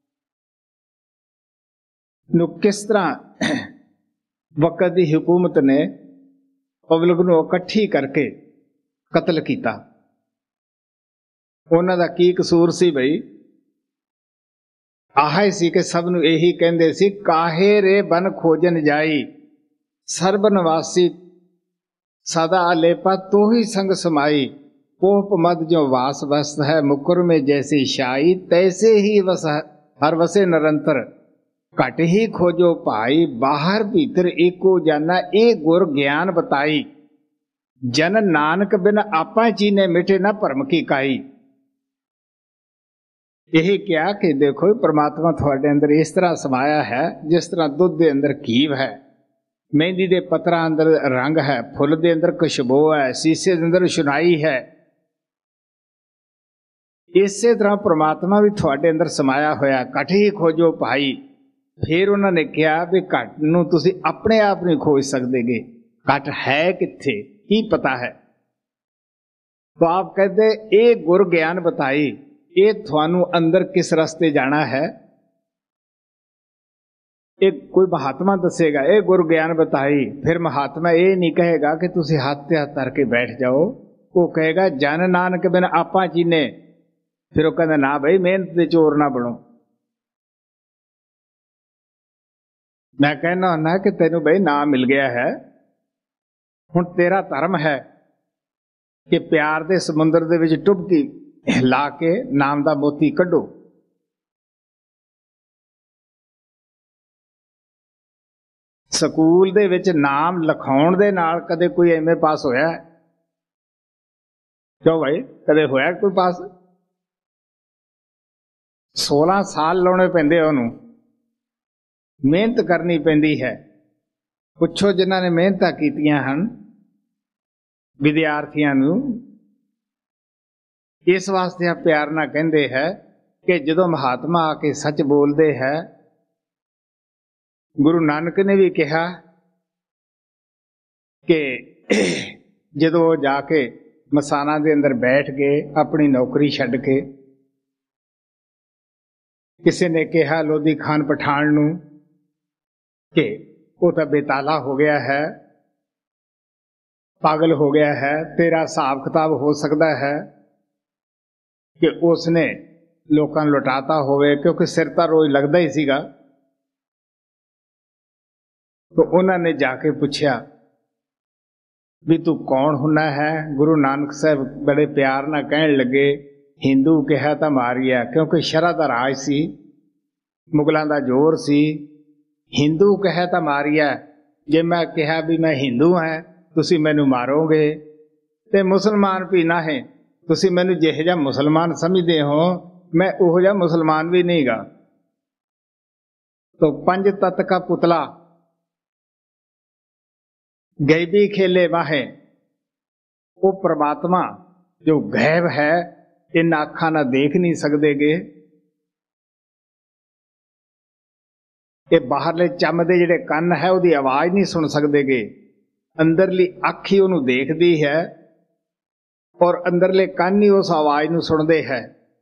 नू किस तरह वक्त की हुकूमत ने पब्लिक नू इकट्ठी करके कतल किया, उन्हां दा की कसूर सी बई? आह सी कि सब नू यही कहंदे सी काहे रे बन खोजन जाई, सर्ब निवासी सदा लेपा तो ही संग समाई, पोप मद जो वास वस्त है मुकुर में जैसी शाई, तैसे ही वस हर वसे निरंतर घट ही खोजो भाई, बाहर भीतर एको जाना ए गुर ज्ञान बताई, जन नानक बिन आपा चीने मिटे ना भरम की काई। यही क्या कि देखो परमात्मा थोड़े अंदर इस तरह समाया है जिस तरह दुध के अंदर घीव है, मेहंदी के पत्रा अंदर रंग है, फुल के अंदर खुशबू है, शीशे के अंदर सुनाई है। इसे तरह परमात्मा भी थोड़े अंदर समाया होया, घट ही खोजो भाई। फिर उन्होंने कहा भी घट नूं तुसीं अपने आप नहीं खोज सकते, घट है कित्थे की पता है। तो आप कहते ये गुर ज्ञान बताई, ये थानू अंदर किस रास्ते जाना है, एक कोई महात्मा दसेगा ये गुर ज्ञान बताई। फिर महात्मा ये नहीं कहेगा कि तुसी हाथ ते हाथ धर के बैठ जाओ, वो कहेगा जन नानक बिन आपा चीने। फिर वो कहता ना भाई मेहनत दे चोर ना बनो। मैं कहना होना कि तेनू भाई नाम मिल गया है, हुण तेरा धर्म है कि प्यार दे समुंदर दे विच डुबकी ला के नाम दा मोती कढो। ਸਕੂਲ ਦੇ ਵਿੱਚ ਨਾਮ ਲਿਖਾਉਣ ਦੇ ਨਾਲ ਕਦੇ ਕੋਈ ਐਮਏ ਪਾਸ ਹੋਇਆ? क्यों भाई, कदे होया कोई पास? सोलह साल लाने पैंदे उन्होंने, मेहनत करनी पैंदी है। पुछो जिन्हां ने मेहनतां कीतियां हन विद्यार्थियों नूं। इस वास्ते प्यार ना कहते हैं कि जदों महात्मा आके सच बोलते हैं, गुरु नानक ने भी कहा कि जदों जाके मसाना दे अंदर बैठ गए अपनी नौकरी छड्ड के, किसी ने कहा लोधी खान पठान नूं कि वो तो बेताला हो गया है, पागल हो गया है, तेरा हिसाब किताब हो सकता है कि उसने लोकां नूं लुटाता होवे, क्योंकि सिर तां रोज लगदा ही सीगा। तो उन्होंने जाके पूछया भी तू कौन हुन्ना है? गुरु नानक साहब बड़े प्यार नाल कहण लगे, हिंदू कहा तो मारिया, क्योंकि शरह दा राज सी, मुगलों का जोर सी। हिंदू कहा तो मारिया, जे मैं कहा भी मैं हिंदू हाँ तुसी मैनू मारोगे, ते मुसलमान भी ना है, तुसी मैनू जिहो जिहा मुसलमान समझते हो मैं उहो जिहा मुसलमान भी नहीं गा। तो पंज तत्त का पुतला गैबी खेले माहे, वो परमात्मा जो गैब है इन अखां ना देख नहीं सकते गे, ये बाहरले चमदे जिहड़े कन है उसकी आवाज नहीं सुन सकते गे, अंदरली अख ही उन्होंने देखती है और अंदरले कन ही उस आवाज नूं सुनते हैं।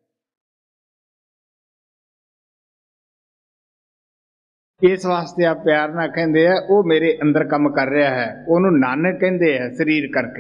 इस वास्ते आप प्यार ना कहते हैं वो मेरे अंदर काम कर रहा है, उन्होंने नानक कहते हैं शरीर करके।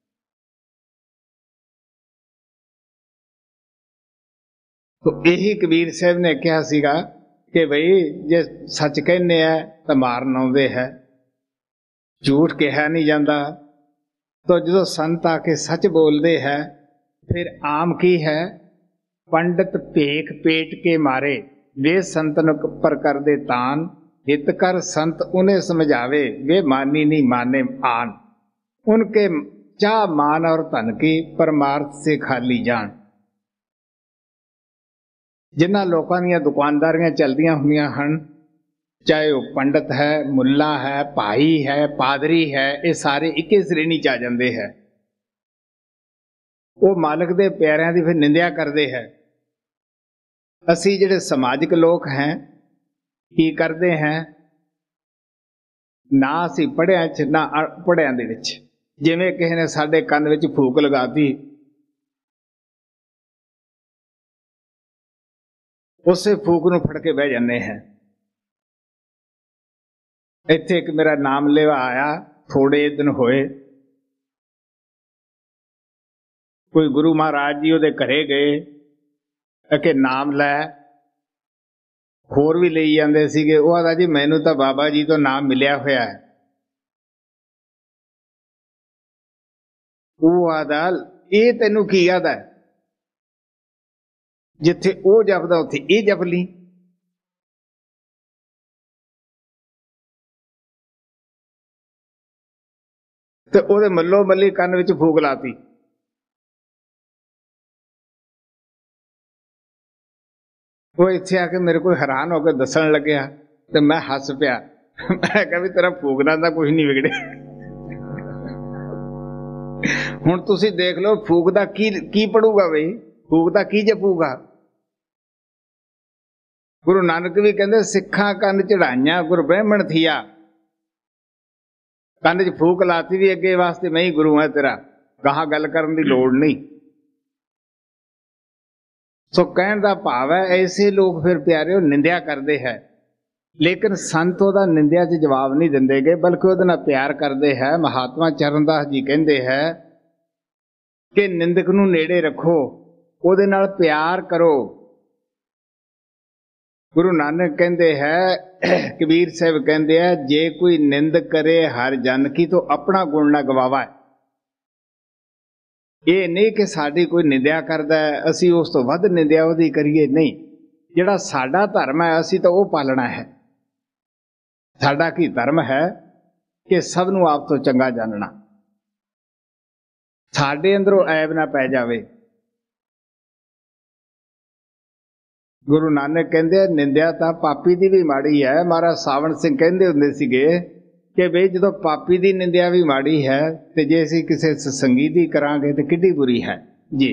तो यही कबीर साहब ने कहा सीगा कि भाई जे सच कहने हैं तो मारन आउंदे है, झूठ कहा नहीं जाता। तो जो संत आके सच बोलते हैं फिर आम की है, पंडित भेख पेट के मारे वे संतन पर कर दे तान, हित कर संत उन्हें समझावे वे मानी नहीं माने आन, उनके चाह मान और धन की परमार्थ से खाली जान। जिन्हां लोकां दीयां दुकानदारियां चलदियां हुंदियां हन, चाहे वह पंडित है, मुल्ला है, भाई है, पादरी है, ये सारे एक ही श्रेणी च आ जाते हैं। वो मालिक दे प्यारिਆਂ ਦੀ फिर निंदिया करते हैं। असी जिहड़े समाजिक लोग हैं की करते हैं, ना असी पढ़िया च ना अनपढ़िया दे विच, जिवें किसी ने साडे कंन विच फूक लगाती उसे फूक नूं फड़ के बह जाते हैं। इत्थे एक मेरा नाम लेवा आया, थोड़े दिन होए, कोई गुरु महाराज जी उहदे घरे गए कि नाम लै, होर भी लई जाते सीगे। वो आदा जी मैनू तो बाबा जी तो नाम मिलिया होया है। वो आदा ये तेनू की आदा है, जिथे वो जपदा उत्थे ये जप ली। ते ओहदे मल्लो मल्ली कन विच फूक लाती। वो इत्थे आके मेरे को हैरान होकर दसन लग्या ते मैं हस पिया। मैं कहा भी तेरा फूकना तो कुछ नहीं बिगड़े। हुण तुसीं देख लो फूकदा की की पढ़ूगा बई, फूकदा की जपूगा। गुरु नानक भी कहते सिखा कन चढ़ाइया गुरु ब्राह्मण थिया, कन च फूक लाती भी अगे वास्ते मैं ही गुरु है तेरा, कहा गल करन दी लोड़ नहीं। सो कहण दा भाव है ऐसे लोग फिर प्यारे निंदिया करते हैं, लेकिन संत ओहदा निंदिया च जवाब नहीं दिंदे गए, बल्कि ओहदे नाल प्यार करते हैं। महात्मा चरणदास जी कहते हैं कि निंदक नूं नेड़े रखो, ओहदे नाल प्यार करो। गुरु नानक कहते हैं, कबीर साहब कहते हैं, जे कोई निंद करे हर जन की तो अपना गुण ना गवावा। ये नहीं कि साड़ी कोई निंदिया करता है असी उस तो वध निंदिया उहदी करिए, नहीं। जिहड़ा साडा धर्म है असी तो वह पालना है। साडा की धर्म है कि सब नूं आप तो चंगा जानना। ਸਾਡੇ ਅੰਦਰੋਂ ਐਬ ਨਾ ਪੈ ਜਾਵੇ। ਗੁਰੂ ਨਾਨਕ ਕਹਿੰਦੇ ਨਿੰਦਿਆ ਤਾਂ ਪਾਪੀ ਦੀ ਵੀ ਮਾੜੀ ਹੈ। ਮਹਾਰਾਜ ਸਾਵਣ ਸਿੰਘ ਕਹਿੰਦੇ ਹੁੰਦੇ ਸੀਗੇ ਕਿ ਬਈ ਜਦੋਂ ਪਾਪੀ ਦੀ ਨਿੰਦਿਆ ਵੀ ਮਾੜੀ ਹੈ ਤੇ ਜੇ ਅਸੀਂ ਕਿਸੇ ਸਤਸੰਗੀ ਦੀ ਕਰਾਂਗੇ ਤੇ ਕਿੱਡੀ ਬੁਰੀ ਹੈ ਜੀ।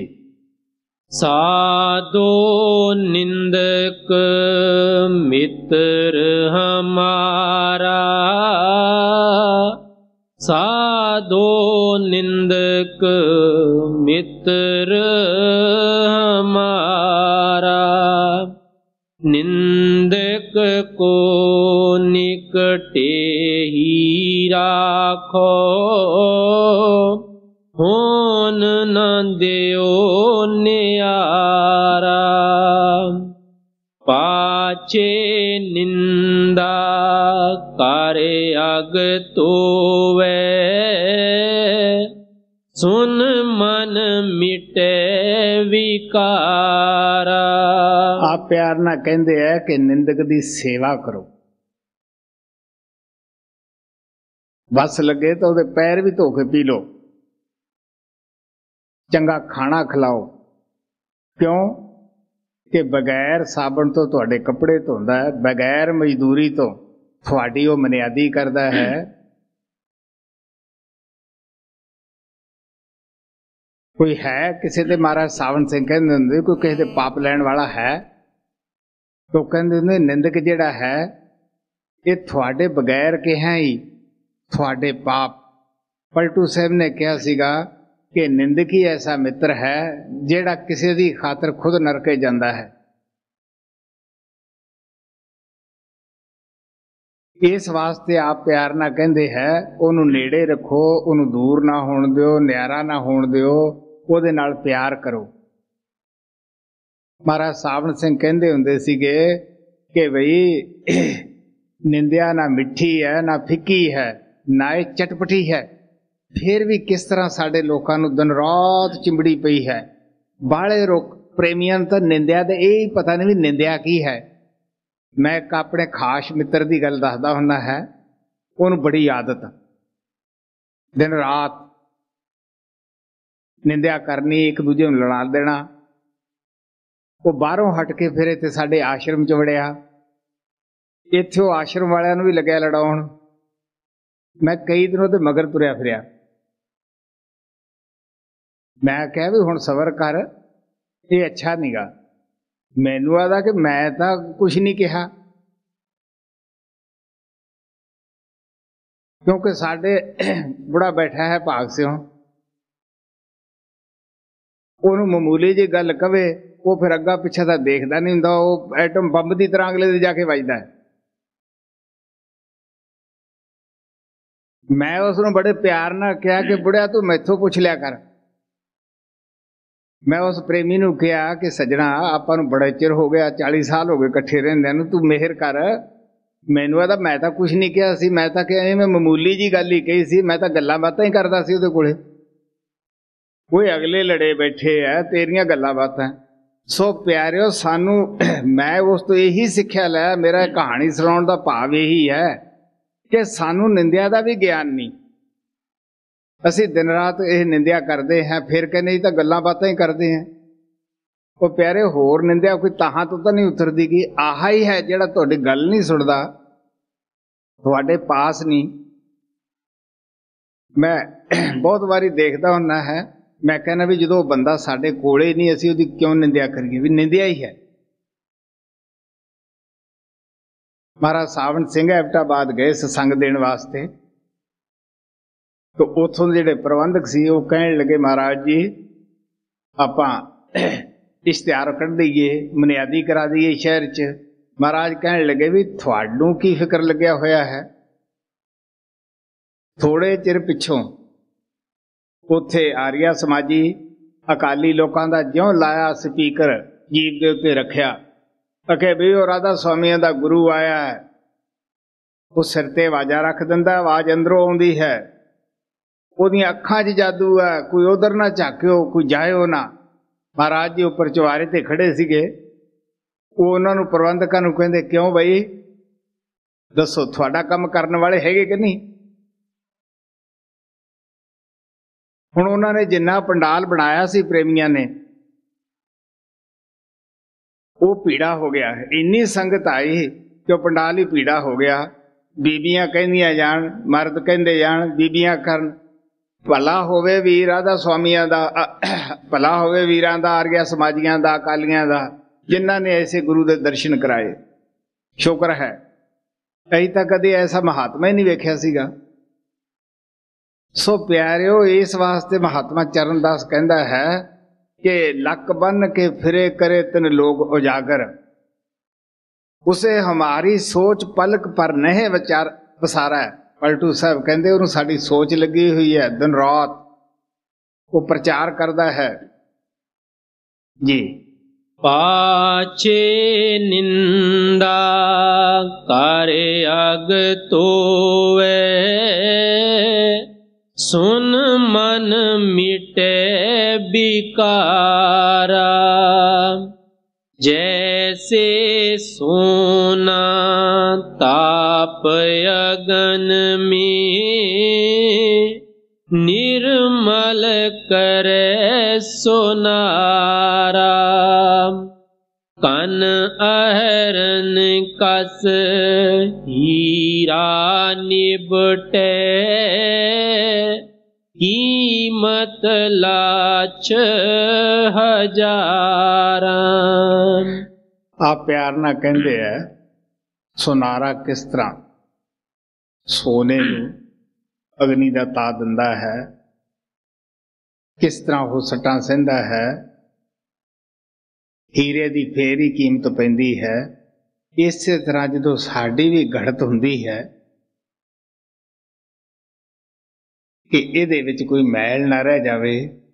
साधो निंदक मित्र हमारा, साधो निंदक मित्र हमारा, निंदक को निकटे ही राखो, होन न देओ न्यारा। पाछे निंदा करे अग तोवे, सुन मन मिटे विकारा। आप प्यार ना कहते हैं कि निंदक दी सेवा करो, बस लगे तो ਉਹਦੇ पैर भी धो के पी लो, चंगा खाना खिलाओ। क्यों कि बगैर साबण तो तुहाडे कपड़े धोंदा है, बगैर मजदूरी तो तुहाडी वो मनियादी करदा है। कोई है किसी दे, महाराज सावण सिंह कहंदे हुंदे कोई किसी दे पाप लैण वाला है तो कहंदे हुंदे निंदक जिहड़ा है ये तुहाडे बगैर किहा ही तुहाडे पाप। पलटू साहब ने कहा सीगा कि निंदक ही ऐसा मित्र है जिहड़ा किसी दी खातर खुद नरके जांदा है। इस वास्ते आप प्यार ना कहंदे है ओनू नेड़े रखो, ओनू दूर ना होण दिओ, न्यारा ना होण दिओ, ओहदे नाल प्यार करो। महाराज सावण सिंह कहंदे हुंदे सीगे कि भई निंदिया ना मिठी है ना फिक्की है ना ये चटपटी है, फिर भी किस तरह साडे लोकां नूं दिन रात चिंबड़ी पई है। बाले रोक प्रेमियां तां निंदिया दे ये ही पता नहीं भी निंदिया की है। मैं एक अपने खास मित्र की गल दसदा हुंदा है, उहनूं बड़ी आदत दिन रात निंदिया करनी, एक दूजे नूं लड़ा देना। वो बाहरों हट के फिर इत्थे साडे आश्रम च वड़िया, इत्थे वो आश्रम वालियां नूं भी लग्या लड़ाउण। मैं कई दिनों ते मगर तुरिया फिरिया। मैं कहा भी हुण सबर कर, ये अच्छा नहीं गा। मैनू आदा कि मैं तो कुछ नहीं कहा, क्योंकि साडे बुढ़ा बैठा है भाग सिओ, ओनू मामूली जी गल कवे वो फिर अग्गा पिछा तो देखता नहीं हुंदा, वो एटम बंब की तरह अगले दे जाके वजदा है। मैं उसनूं बड़े प्यार नाल कहा कि बुढ़िया तू मैथों पुछ लिया कर। मैं उस प्रेमी नूं कहा कि सजना आपां नूं बड़ा चिर हो गया, चाली साल हो गए इकट्ठे रहिंदे नूं, तू मेहर कर। मैनूं आदा मैं तो कुछ नहीं कहा सी, मैं तो कहा मैं मामूली जी गल ही कही सी, मैं तो गल्लां बातां ही करदा सी उहदे कोले। कोई अगले लड़े बैठे है तेरियां गल्लां बातां। सो प्यारिओ सानू मैं उस तो यही सिक्ख्या लिया, मेरा कहानी सुनाउण दा भाव यही है कि सानू निंदिया का भी ज्ञान नहीं। असी दिन रात यह निंदिया करते हैं, फिर के नहीं तो गल्लां बातां ही करते हैं। वो प्यारे होर निंदिया कोई ताहां तो तो नहीं उतरती कि आहा ही है जिहड़ा तुहाडी गल नहीं सुनदा, तुहाडे पास नहीं। मैं बहुत बारी देखता हुंदा है, मैं कहना भी जो बंदा साडे कोले नहीं असी उहदी क्यों निंदिया करिए, भी निंदिया ही है। महाराज सावण सिंह एबटाबाद गए सत्संग देने वास्ते, तो उथों जिहड़े प्रबंधक सी वो कहण लगे महाराज जी आपां इश्तिहार कढ़ दईए, मनियादी करा दईए शहर च। महाराज कहण लगे भी तुहानूं की फिक्र लग्या होया है। थोड़े चिर पिछों उत्थे आर्या समाजी अकाली लोकां दा ज्यों लाया स्पीकर जीप दे उत्ते रखिया, अखे भी वो राधा स्वामियों का गुरु आया है। वो सिर ते आवाजा रख दिंदा, आवाज अंदरों आउंदी है, ओदियां अखां 'च जादू है, कोई उधर ना झाकिओ, कोई जाइओ ना। महाराज जी उपर चवारे ते खड़े सीगे, वो उन्होंने प्रबंधकां नूं कहंदे क्यों बई दसो तुहाडा काम करन वाले हैगे कि नहीं। ਹੁਣ ਉਹਨਾਂ ਨੇ ਜਿੰਨਾ ਪੰਡਾਲ ਬਣਾਇਆ ਸੀ ਪ੍ਰੇਮੀਆਂ ਨੇ, ਉਹ ਪੀੜਾ ਹੋ ਗਿਆ। ਇੰਨੀ ਸੰਗਤ ਆਈ ਕਿ ਉਹ ਪੰਡਾਲ ਹੀ ਪੀੜਾ ਹੋ ਗਿਆ। ਬੀਬੀਆਂ ਕਹਿੰਦੀਆਂ ਜਾਣ, ਮਰਦ ਕਹਿੰਦੇ ਜਾਣ, ਬੀਬੀਆਂ ਕਰਨ। ਭਲਾ ਹੋਵੇ ਵੀਰ ਰਾਧਾ ਸੁਆਮੀਆਂ ਦਾ, ਭਲਾ ਹੋਵੇ ਵੀਰਾਂ ਦਾ, ਆਰੀਆ ਸਮਾਜੀਆਂ ਦਾ, ਅਕਾਲੀਆਂ ਦਾ, ਜਿਨ੍ਹਾਂ ਨੇ ਐਸੇ ਗੁਰੂ ਦੇ ਦਰਸ਼ਨ ਕਰਾਏ। ਸ਼ੁਕਰ ਹੈ, ਅਜੇ ਤਾਂ ਕਦੇ ਐਸਾ ਮਹਾਤਮਾ ਹੀ ਨਹੀਂ ਵੇਖਿਆ ਸੀਗਾ। ਸੋ ਪਿਆਰਿਓ, ਇਸ ਵਾਸਤੇ ਮਹਾਤਮਾ ਚਰਨਦਾਸ ਕਹਿੰਦਾ ਹੈ ਕਿ ਲੱਕ ਬੰਨ ਕੇ ਫਿਰੇ ਕਰੇ ਤਿਨ ਲੋਕ ਉਜਾਗਰ, ਉਸੇ ਹਮਾਰੀ ਸੋਚ ਪਲਕ ਪਰ ਨਹੀਂ ਵਿਚਾਰ ਵਸਾਰਾ ਹੈ। ਪਲਟੂ ਸਾਹਿਬ ਕਹਿੰਦੇ ਉਹਨੂੰ ਸਾਡੀ ਸੋਚ ਲੱਗੀ ਹੋਈ ਹੈ, ਦਿਨ ਰਾਤ ਉਹ ਪ੍ਰਚਾਰ ਕਰਦਾ ਹੈ ਜੀ। ਪਾਛੇ ਨਿੰਦਾ ਕਰ ਅਗ ਤੋਵੇ, ਸੁਨ ਮਨ ਮਿਟੇ ਬਿਕਾਰਾ, जैसे सोना ताप अगन में, निर्मल करे सोनारा, कन अहरन कस हीरा निबटे, कीमत लाच हजारां। आप प्यार ना कहते हैं सोनारा किस तरह सोने नूं अग्नि दा ता दिंदा है, किस तरह वो सट्टां सहंदा है, हीरे दी फेर ही कीमत पैंदी है। इसे तरह जदों साडी भी घड़त हुंदी है कि ਇਹਦੇ ਵਿੱਚ कोई मैल ना रह जावे,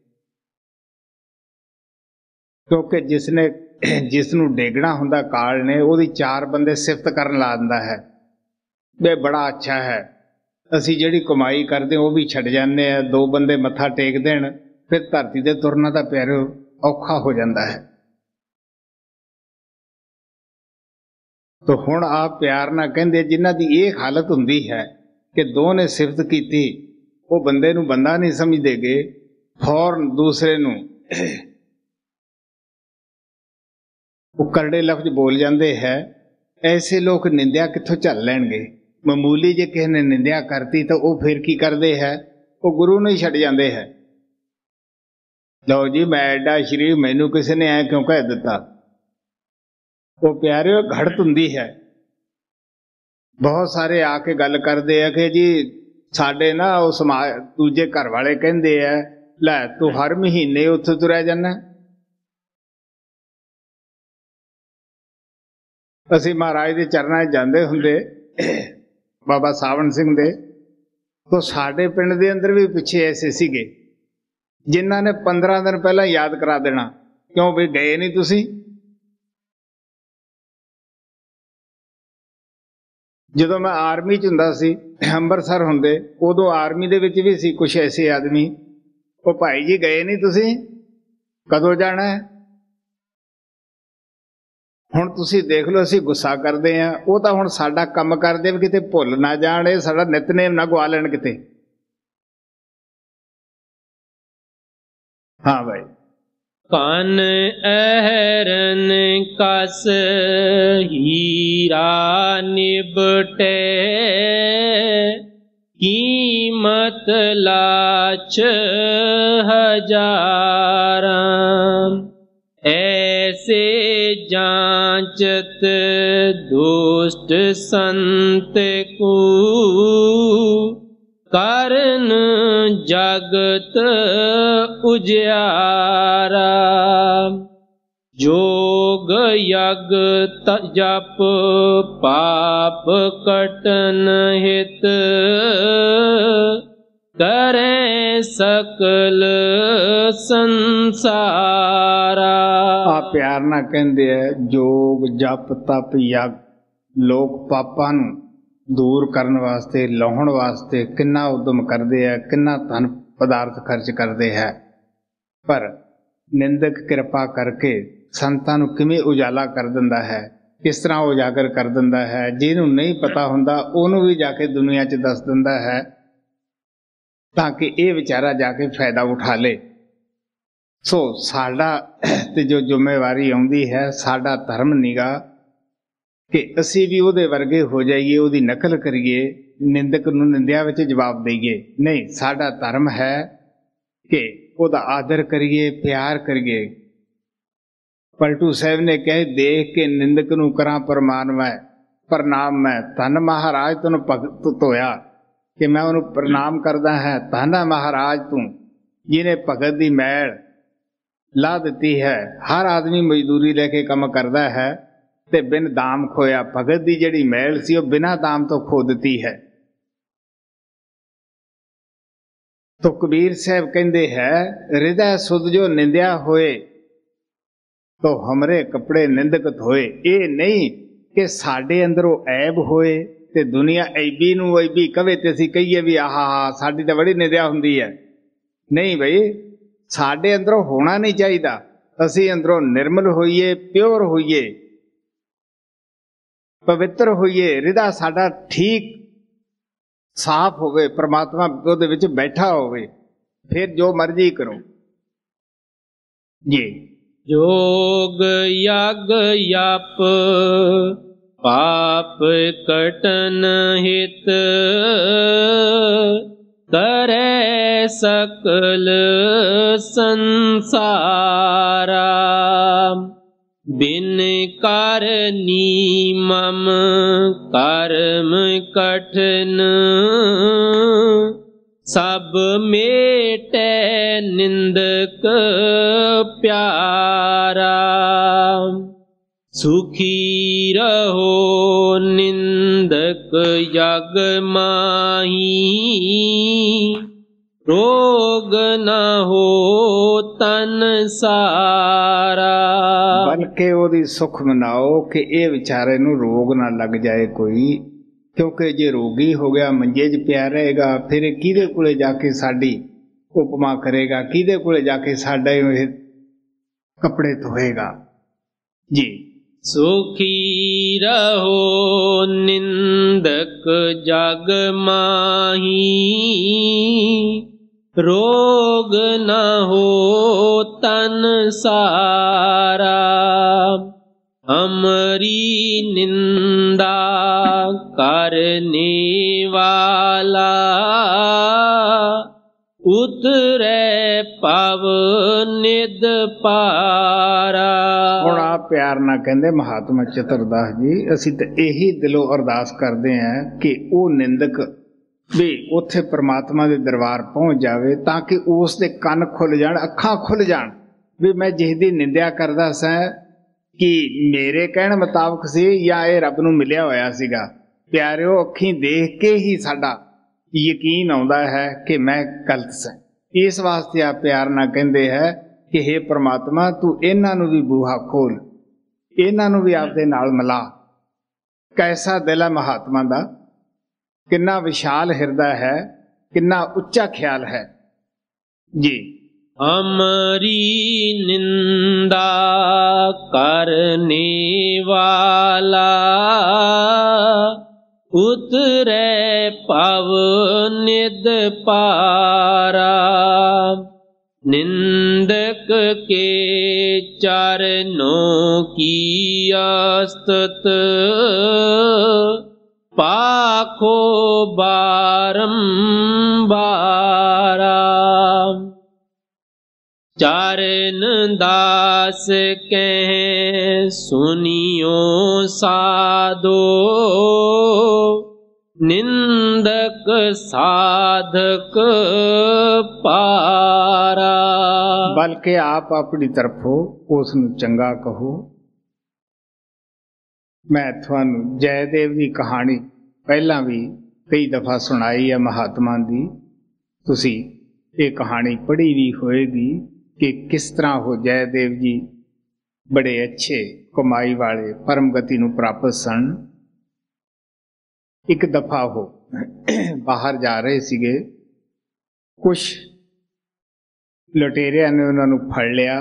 क्योंकि जिसने जिसनूं डेगना हुंदा काल ने ਉਹਦੀ चार बंदे सिफत करन ला दिंदा है वे बड़ा अच्छा है। ਅਸੀਂ ਜਿਹੜੀ कमाई करते वो भी छड्ड जाने आ, दो बंदे मत्था टेक देण, फिर धरती ते तुरना तां प्यारे औखा हो जाता है। तो हुण आप प्यार ना कहंदे जिन्हां दी ਇਹ हालत हुंदी है कि दो ने सिफत कीती, वो बंदे नूं बंदा नहीं समझते गे, फौरन दूसरे नूं वो करड़े लफ्ज बोल जाते हैं। ऐसे लोग निंदिया कित्थों झल लैणगे? मामूली जे किसी ने निंदिया करती तो वो फिर की करते हैं, वो गुरु नूं ही छड्ड जाते हैं। लो जी मैं एडा शरीफ, मैनू किसी ने ऐ क्यों कह दिता? वो प्यारे घड़त हुंदी है। बहुत सारे आके गल करते हैं कि जी साडे ना वो समाज दूजे घर वाले कहते हैं, लै तू हर महीने उत्थे तुरया जाना। असी महाराज के चरणा जाते हुंदे बाबा सावन सिंह दे, तो साडे पिंड दे अंदर भी पिछे ऐसे सीगे जिन्हां ने पंद्रह दिन पहला याद करा देना, क्यों भी गए नहीं तुसी? ਜਦੋਂ मैं आर्मी च हुंदा सी, अंबरसर हुंदे, उदों आर्मी दे विच भी सी कुछ ऐसे आदमी, वो भाई जी गए नहीं तुसी, कदों जाना है? हुण तुसी देख लो, असीं गुस्सा करदे आ, वो तां हुण साडा काम करदे भी किते भुल ना जाण, इह साडा नितनेम ना गवा लैण किते। हाँ भाई। कन अहरन कस हीरा निबटे, कीमत लाच हजारां, ऐसे जांचत दुष्ट संत को, करन जगत उजियारा, जोग यग जप पाप कटन हित, करें सकल संसारा। आप प्यार ना कहंदे है जोग जप तप यग, लोग पापां नूं दूर करने वास्ते, लाउण वास्ते किन्ना उद्यम करते हैं, किन्ना धन पदार्थ खर्च करते हैं, पर निंदक कृपा करके संतां नूं किवें उजाला कर दिंदा है, किस तरह उजागर कर दिंदा है। जिन्हों नहीं पता हुंदा उहनूं भी जाके दुनिया च दस दिंदा है ताकि ये बेचारा जाके फायदा उठा ले। सो साडा ते जो जिम्मेवारी आउंदी है, साडा धर्म निगा कि असी भी उहदे वर्गे हो जाइए, उहदी नकल करिए, निंदक नूं निंदिया विच जवाब दईए। नहीं, साडा धर्म है कि उहदा आदर करिए, प्यार करिए। पलटू साहब ने कहे, देख के निंदक नूं करां प्रमाण मैं प्रणाम मैं, धन महाराज तैनूं भगत धोया कि मैं उन्हें प्रणाम करदा है। धन है महाराज तू जिन्हें भगत दी मैल ला दी है। हर आदमी मजदूरी लेके काम करता है ते बिन दाम खोया। भगत दी जिहड़ी मैल सी वो बिना दाम तो खो दी है। तो कबीर साहब कहते हैं, हृदय सुध जो निंदिया होए तो हमरे कपड़े निंदक धोए। ये नहीं कि साडे अंदरों ऐब होए ते दुनिया ऐबी नूं ऐबी कवे ते असीं कहीए भी आह हा साडी तां बड़ी निंदिया हुंदी है। नहीं बई, साडे अंदरों होना नहीं चाहिए। असीं अंदरों निर्मल होइए, प्योर होइए, पवित्र होइए, हृदय साडा ठीक साफ होवे, परमात्मा उहदे विच बैठा होवे, फिर जो मर्जी करो जी। जोग यग यप पाप कटन हित, करे सकल संसारा। बिन कारनी मम कर्म कठिन, सब मेटे निंदक प्यारा। सुखी रहो निंदक जग माही, रोग न हो तन सारा। बल्कि ओदी सुख मनाओ कि ये विचारे नूं रोग ना लग जाए कोई। क्योंकि जे रोगी हो गया, मंजे च पिया रहेगा, फिर किहदे कोले जाके साडी उपमा करेगा, किहदे कोले जाके साडे कपड़े धोएगा जी। सुखी रहो निंदक जग माही, रोग न हो तन सारा। हमरी निंदा करने वाला, उतरे पव निद पारा। हुण आप प्यार ना कहंदे महात्मा चतुरदास जी, असीं तां यही दिलों अरदास करते हैं कि वो निंदक भी उत्थे परमात्मा दे दरबार पहुंच जावे, ताकि उस दे कन खुल जाण, अखां खुल जाण भी मैं जिसदी निंदिया करदा सां कि मेरे कहण मुताबक सी या ये रब नूं मिलिया होया सीगा। प्यारिओ, अखीं देख के ही साडा यकीन आउंदा है कि मैं गलत सां। इस वास्ते आप प्यार नाल कहंदे है कि हे परमात्मा, तू इन्हां नूं भी बूहा खोल, इन्हां नूं भी आपदे नाल मिला। कैसा दिल है महात्मा दा, किन्ना विशाल हृदय है, किन्ना उच्चा ख्याल है जी। हमारी निंदा करने वाला, उतरे पव निद पारा। निंदक के चरणों की स्तुत, पाखो बारंबारा। चरण दास कह सुनियो साधो, निंदक साधक पारा। बल्कि आप अपनी तरफों उसनूं चंगा कहो। मैं तुहानूं जयदेव की कहानी पहला भी कई दफा सुनाई है महात्मा दी, तुसी ये कहानी पढ़ी भी होएगी कि किस तरह हो जयदेव जी बड़े अच्छे कमाई वाले परम गति नूं प्राप्त सन। एक दफा हो बाहर जा रहे सीगे, कुछ लुटेरिया ने उन्होंने फड़ लिया।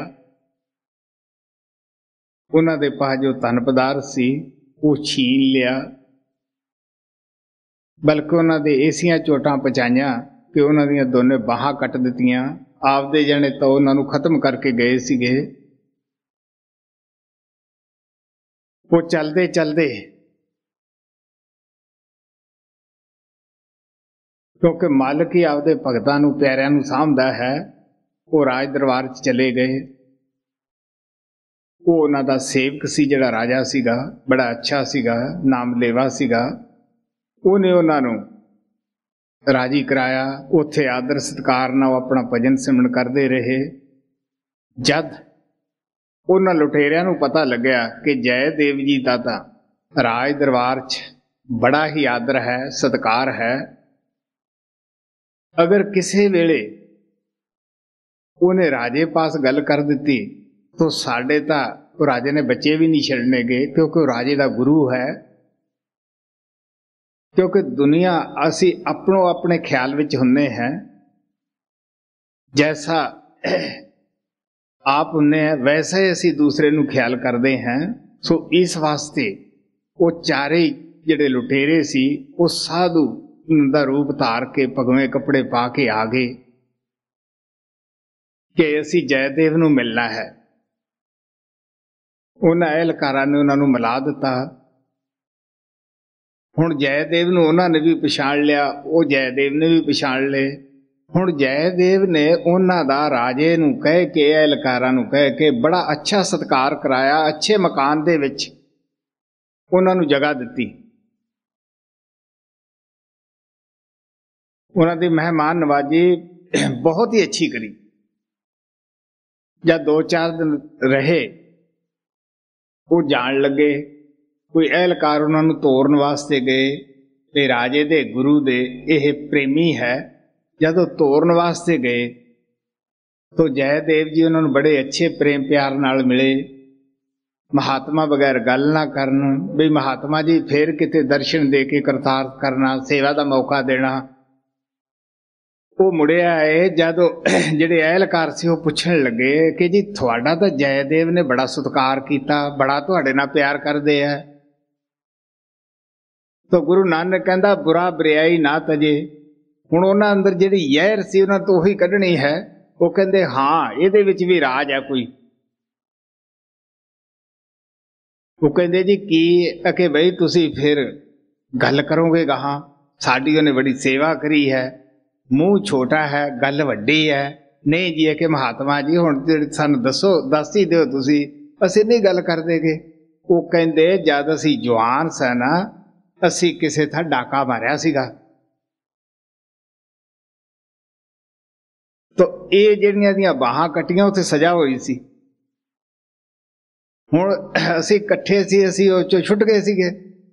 उन्हों दे पास जो धन पदार्थ सी वो छीन लिया, बल्कि उन्होंने ऐसियां चोटां पहुंचाइयां कि उन्हां दीयां दोने बाहां कट दित्तियां। आपदे जने तो उन्हां नूं खत्म करके गए सीगे। वो चलदे चलदे, क्योंकि मालिक ही आपदे भगतां नूं प्यारिਆਂ नूं सामभदा है, वो राज दरबार च चले गए। वो उन्हां दा सेवक सी, जिहड़ा राजा सीगा, बड़ा अच्छा सीगा, नाम लेवा सीगा। उहने उन्हां नूं राजी कराया। उत्थे आदर सत्कार नाल अपना भजन सिमरन करदे रहे। जद उन्हां लुटेरिਆਂ नूं पता लग्या कि जयदेव जी दा तां राज दरबार च बड़ा ही आदर है, सत्कार है, अगर किसी वेले उन्हें राजे पास गल कर दिती तो साडे तां राजे ने बच्चे भी नहीं छड़ने गए, क्योंकि वो राजे का गुरु है। क्योंकि दुनिया असी अपनों अपने ख्याल विच हुन्ने हैं, जैसा आप हुन्ने हैं वैसा ही असी दूसरे नूं ख्याल करते हैं। सो इस वास्ते वो चारे जिहड़े लुटेरे सी वो साधु दा रूप धार के भगवे कपड़े पा के आ गए कि असी जयदेव नूं मिलना है। उन्हां एहलकारां ने उन्हां नूं मिला दिता। हुण जयदेव नूं उन्हां ने भी पछाण लिया, वो जयदेव ने भी पछाण ले। हुण जयदेव ने उन्हां दा राजे नूं कह के, एहलकारां नूं कह के बड़ा अच्छा सत्कार कराया। अच्छे मकान दे विच उन्हां नूं जगह दित्ती। उन्हां दी मेहमान नवाजी बहुत ही अच्छी करी। जब दो चार दिन रहे, वो जान लगे। कोई एहलकार उन्हां नूं तोरन वास्ते गए ते राजे दे गुरु दे यह प्रेमी है। जदों तोरन वास्ते गए तो जयदेव जी उन्हां नूं बड़े अच्छे प्रेम प्यार नाल मिले। महात्मा बगैर गल ना करन, भी महात्मा जी फिर किते दर्शन दे के करतार्थ करना, सेवा का मौका देना। वो मुड़िया है जदों जिहड़े एहलकार से वो पुछण लगे कि जी तुहाडा तां जयदेव ने बड़ा सत्कार कीता, बड़ा तुहाडे नाल प्यार करदे है। तो गुरु नानक कहंदा बुरा बरियाई ना तजे। हुण उन्हां अंदर जिहड़ी यहर सी उन्हां तो उही कढणी है। वो कहंदे हाँ इहदे विच भी राज है कोई। वो कहंदे जी की अके बई तुसी फिर गल करोगे गाहां, साडी उहने बड़ी सेवा करी है, मूँह छोटा है गल वड्डी है। नहीं जी कि महात्मा जी हुण सानू दसो, दस ही दिओ तुसी, असीं नहीं गल कर देगे। वो कहंदे जद असीं जवान सा ना, असीं किसे थां डाका मारिया सीगा। तो ये जिहड़ियां दियां बाहां कट्टियां उत्थे सजा होई सी। हुण असीं इकट्ठे सी, असीं उह चों छुट गए सीगे।